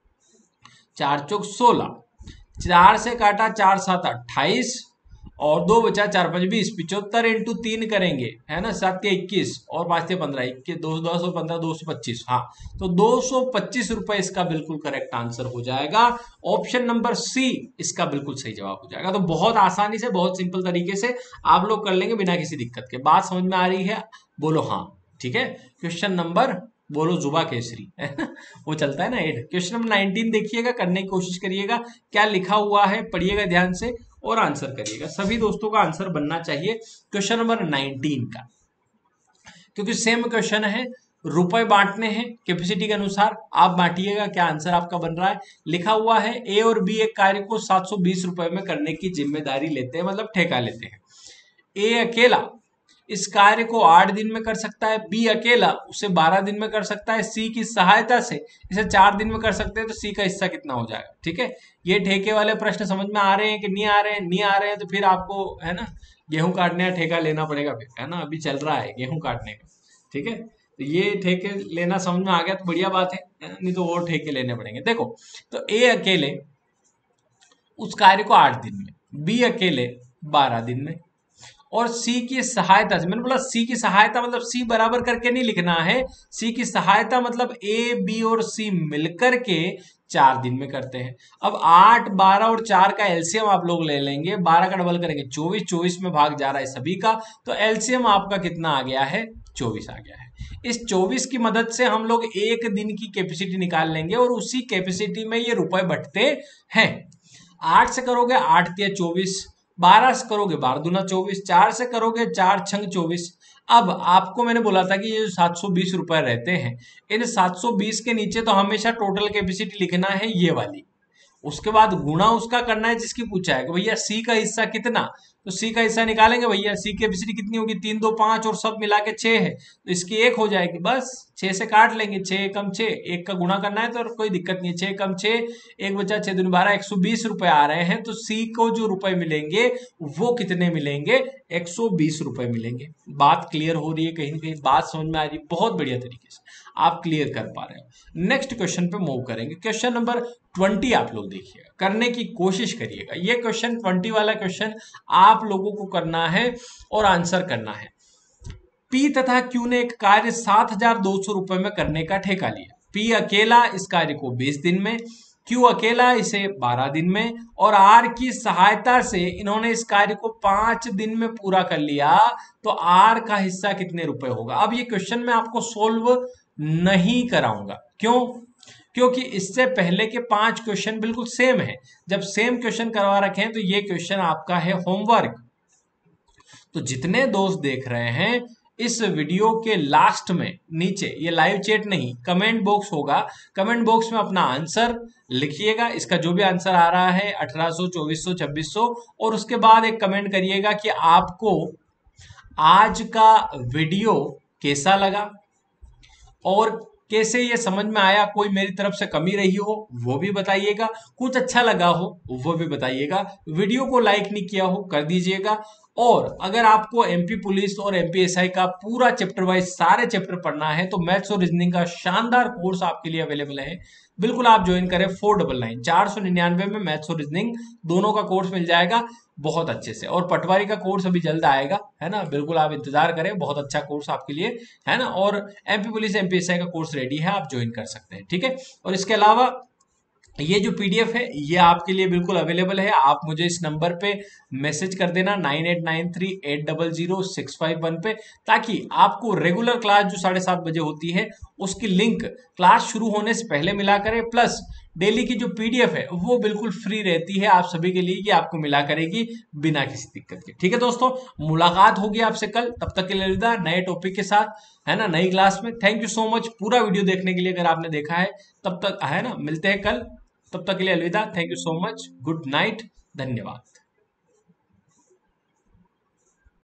4 चौक 16, 4 से काटा, 4 7 28 और 2 बचा, 4 5 20, 75 × 3 करेंगे है ना, 7 के 21 और 5 के 15, 21 215 225, हाँ तो 225 रुपए इसका बिल्कुल करेक्ट आंसर हो जाएगा। ऑप्शन नंबर सी इसका बिल्कुल सही जवाब हो जाएगा। तो बहुत आसानी से, बहुत सिंपल तरीके से आप लोग कर लेंगे बिना किसी दिक्कत के। बात समझ में आ रही है, बोलो हाँ। ठीक है, क्वेश्चन नंबर, बोलो जुबा केसरी है ना, वो चलता है ना 8। क्वेश्चन नंबर 19 देखिएगा, करने की कोशिश करिएगा, क्या लिखा हुआ है पढ़िएगा ध्यान से और आंसर करिएगा। सभी दोस्तों का आंसर बनना चाहिए क्वेश्चन नंबर 19 का, क्योंकि सेम क्वेश्चन है, रुपए बांटने हैं कैपेसिटी के अनुसार, आप बांटिएगा क्या आंसर आपका बन रहा है। लिखा हुआ है ए और बी एक कार्य को 720 रुपए में करने की जिम्मेदारी लेते हैं, मतलब ठेका लेते हैं। ए अकेला इस कार्य को 8 दिन में कर सकता है, बी अकेला उसे 12 दिन में कर सकता है, सी की सहायता से इसे 4 दिन में कर सकते हैं, तो सी का हिस्सा कितना हो जाएगा। ठीक है, ये ठेके वाले प्रश्न समझ में आ रहे हैं कि नहीं आ रहे हैं? नहीं आ रहे हैं तो फिर आपको है ना गेहूं काटने का ठेका लेना पड़ेगा फिर, है ना, अभी चल रहा है गेहूं काटने का। ठीक है, तो ये ठेके लेना समझ में आ गया तो बढ़िया बात है ना? नहीं तो और ठेके लेने पड़ेंगे। देखो, तो ए अकेले उस कार्य को 8 दिन में, बी अकेले 12 दिन में, और सी की सहायता से, मैंने बोला सी की सहायता मतलब सी बराबर करके नहीं लिखना है, सी की सहायता मतलब ए बी और सी मिलकर के 4 दिन में करते हैं। अब 8, 12 और 4 का एलसीएम आप लोग ले लेंगे, 12 का डबल करेंगे 24, 24 में भाग जा रहा है सभी का, तो एलसीएम आपका कितना आ गया है? 24 आ गया है। इस 24 की मदद से हम लोग एक दिन की कैपेसिटी निकाल लेंगे और उसी कैपेसिटी में ये रुपए बटते हैं। 8 से करोगे 8 तिया 24, 12 से करोगे 12 दूना 24, 4 से करोगे 4 छंग 24। अब आपको मैंने बोला था कि ये जो 720 रुपए रहते हैं, इन 720 के नीचे तो हमेशा टोटल कैपेसिटी लिखना है ये वाली, उसके बाद गुणा उसका करना है जिसकी पूछा है कि भैया सी का हिस्सा कितना, तो सी का हिस्सा निकालेंगे। भैया सी की कैपेसिटी कितनी होगी? 3 2 5 और सब मिला के 6 है, तो इसकी 1 हो जाएगी, बस 6 से काट लेंगे, 6 कम 6, 1 का गुणा करना है तो कोई दिक्कत नहीं है, 6 कम 6, 1 बचा 6 दूनी 12, 120 रुपए आ रहे हैं। तो सी को जो रुपए मिलेंगे वो कितने मिलेंगे? 120 रुपए मिलेंगे। बात क्लियर हो रही है? कहीं ना कहीं बात समझ में आ रही है? बहुत बढ़िया तरीके से आप क्लियर कर पा रहे हो। नेक्स्ट क्वेश्चन पे मूव करेंगे। क्वेश्चन नंबर 20 आप लोग देखिएगा, करने की कोशिश करिएगा। ये क्वेश्चन 20 वाला क्वेश्चन आप लोगों को करना है और आंसर करना है। पी तथा क्यू ने एक कार्य 7,200 रुपए में करने का ठेका लिया। पी अकेला इस कार्य को 20 दिन में, क्यू अकेला इसे 12 दिन में, और आर की सहायता से इन्होंने इस कार्य को 5 दिन में पूरा कर लिया, तो आर का हिस्सा कितने रुपए होगा? अब ये क्वेश्चन मैं आपको सोल्व नहीं कराऊंगा, क्यों? क्योंकि इससे पहले के 5 क्वेश्चन बिल्कुल सेम है। जब सेम क्वेश्चन करवा रखे हैं तो ये क्वेश्चन आपका है होमवर्क। तो जितने दोस्त देख रहे हैं, इस वीडियो के लास्ट में नीचे, ये लाइव चैट नहीं, कमेंट बॉक्स होगा, कमेंट बॉक्स में अपना आंसर लिखिएगा। इसका जो भी आंसर आ रहा है 1800, 2400, 2600, और उसके बाद एक कमेंट करिएगा कि आपको आज का वीडियो कैसा लगा और कैसे ये समझ में आया। कोई मेरी तरफ से कमी रही हो वो भी बताइएगा, कुछ अच्छा लगा हो वो भी बताइएगा। वीडियो को लाइक नहीं किया हो कर दीजिएगा। और अगर आपको एमपी पुलिस और एमपीएसआई का पूरा चैप्टर वाइज सारे चैप्टर पढ़ना है तो मैथ्स और रीजनिंग का शानदार कोर्स आपके लिए अवेलेबल है। बिल्कुल आप ज्वाइन करें 499 499 में मैथ्स और रीजनिंग दोनों का कोर्स मिल जाएगा बहुत अच्छे से। और पटवारी का कोर्स अभी जल्द आएगा, है ना, बिल्कुल आप इंतजार करें, बहुत अच्छा कोर्स आपके लिए, है ना। और एमपी पुलिस एमपीएसआई का कोर्स रेडी है, आप ज्वाइन कर सकते हैं, ठीक है। और इसके अलावा ये जो पीडीएफ है ये आपके लिए बिल्कुल अवेलेबल है। आप मुझे इस नंबर पे मैसेज कर देना 9893800651 पे, ताकि आपको रेगुलर क्लास जो 7:30 बजे होती है उसकी लिंक क्लास शुरू होने से पहले मिला करें, प्लस डेली की जो पीडीएफ है वो बिल्कुल फ्री रहती है आप सभी के लिए, ये आपको मिला करेगी बिना किसी दिक्कत के। ठीक है दोस्तों, मुलाकात होगी आपसे कल, तब तक के लिए अलविदा, नए टॉपिक के साथ, है ना, नई क्लास में। थैंक यू सो मच पूरा वीडियो देखने के लिए, अगर आपने देखा है तब तक, है ना। मिलते हैं कल, तब तक के लिए अलविदा, thank you so much, good night, धन्यवाद।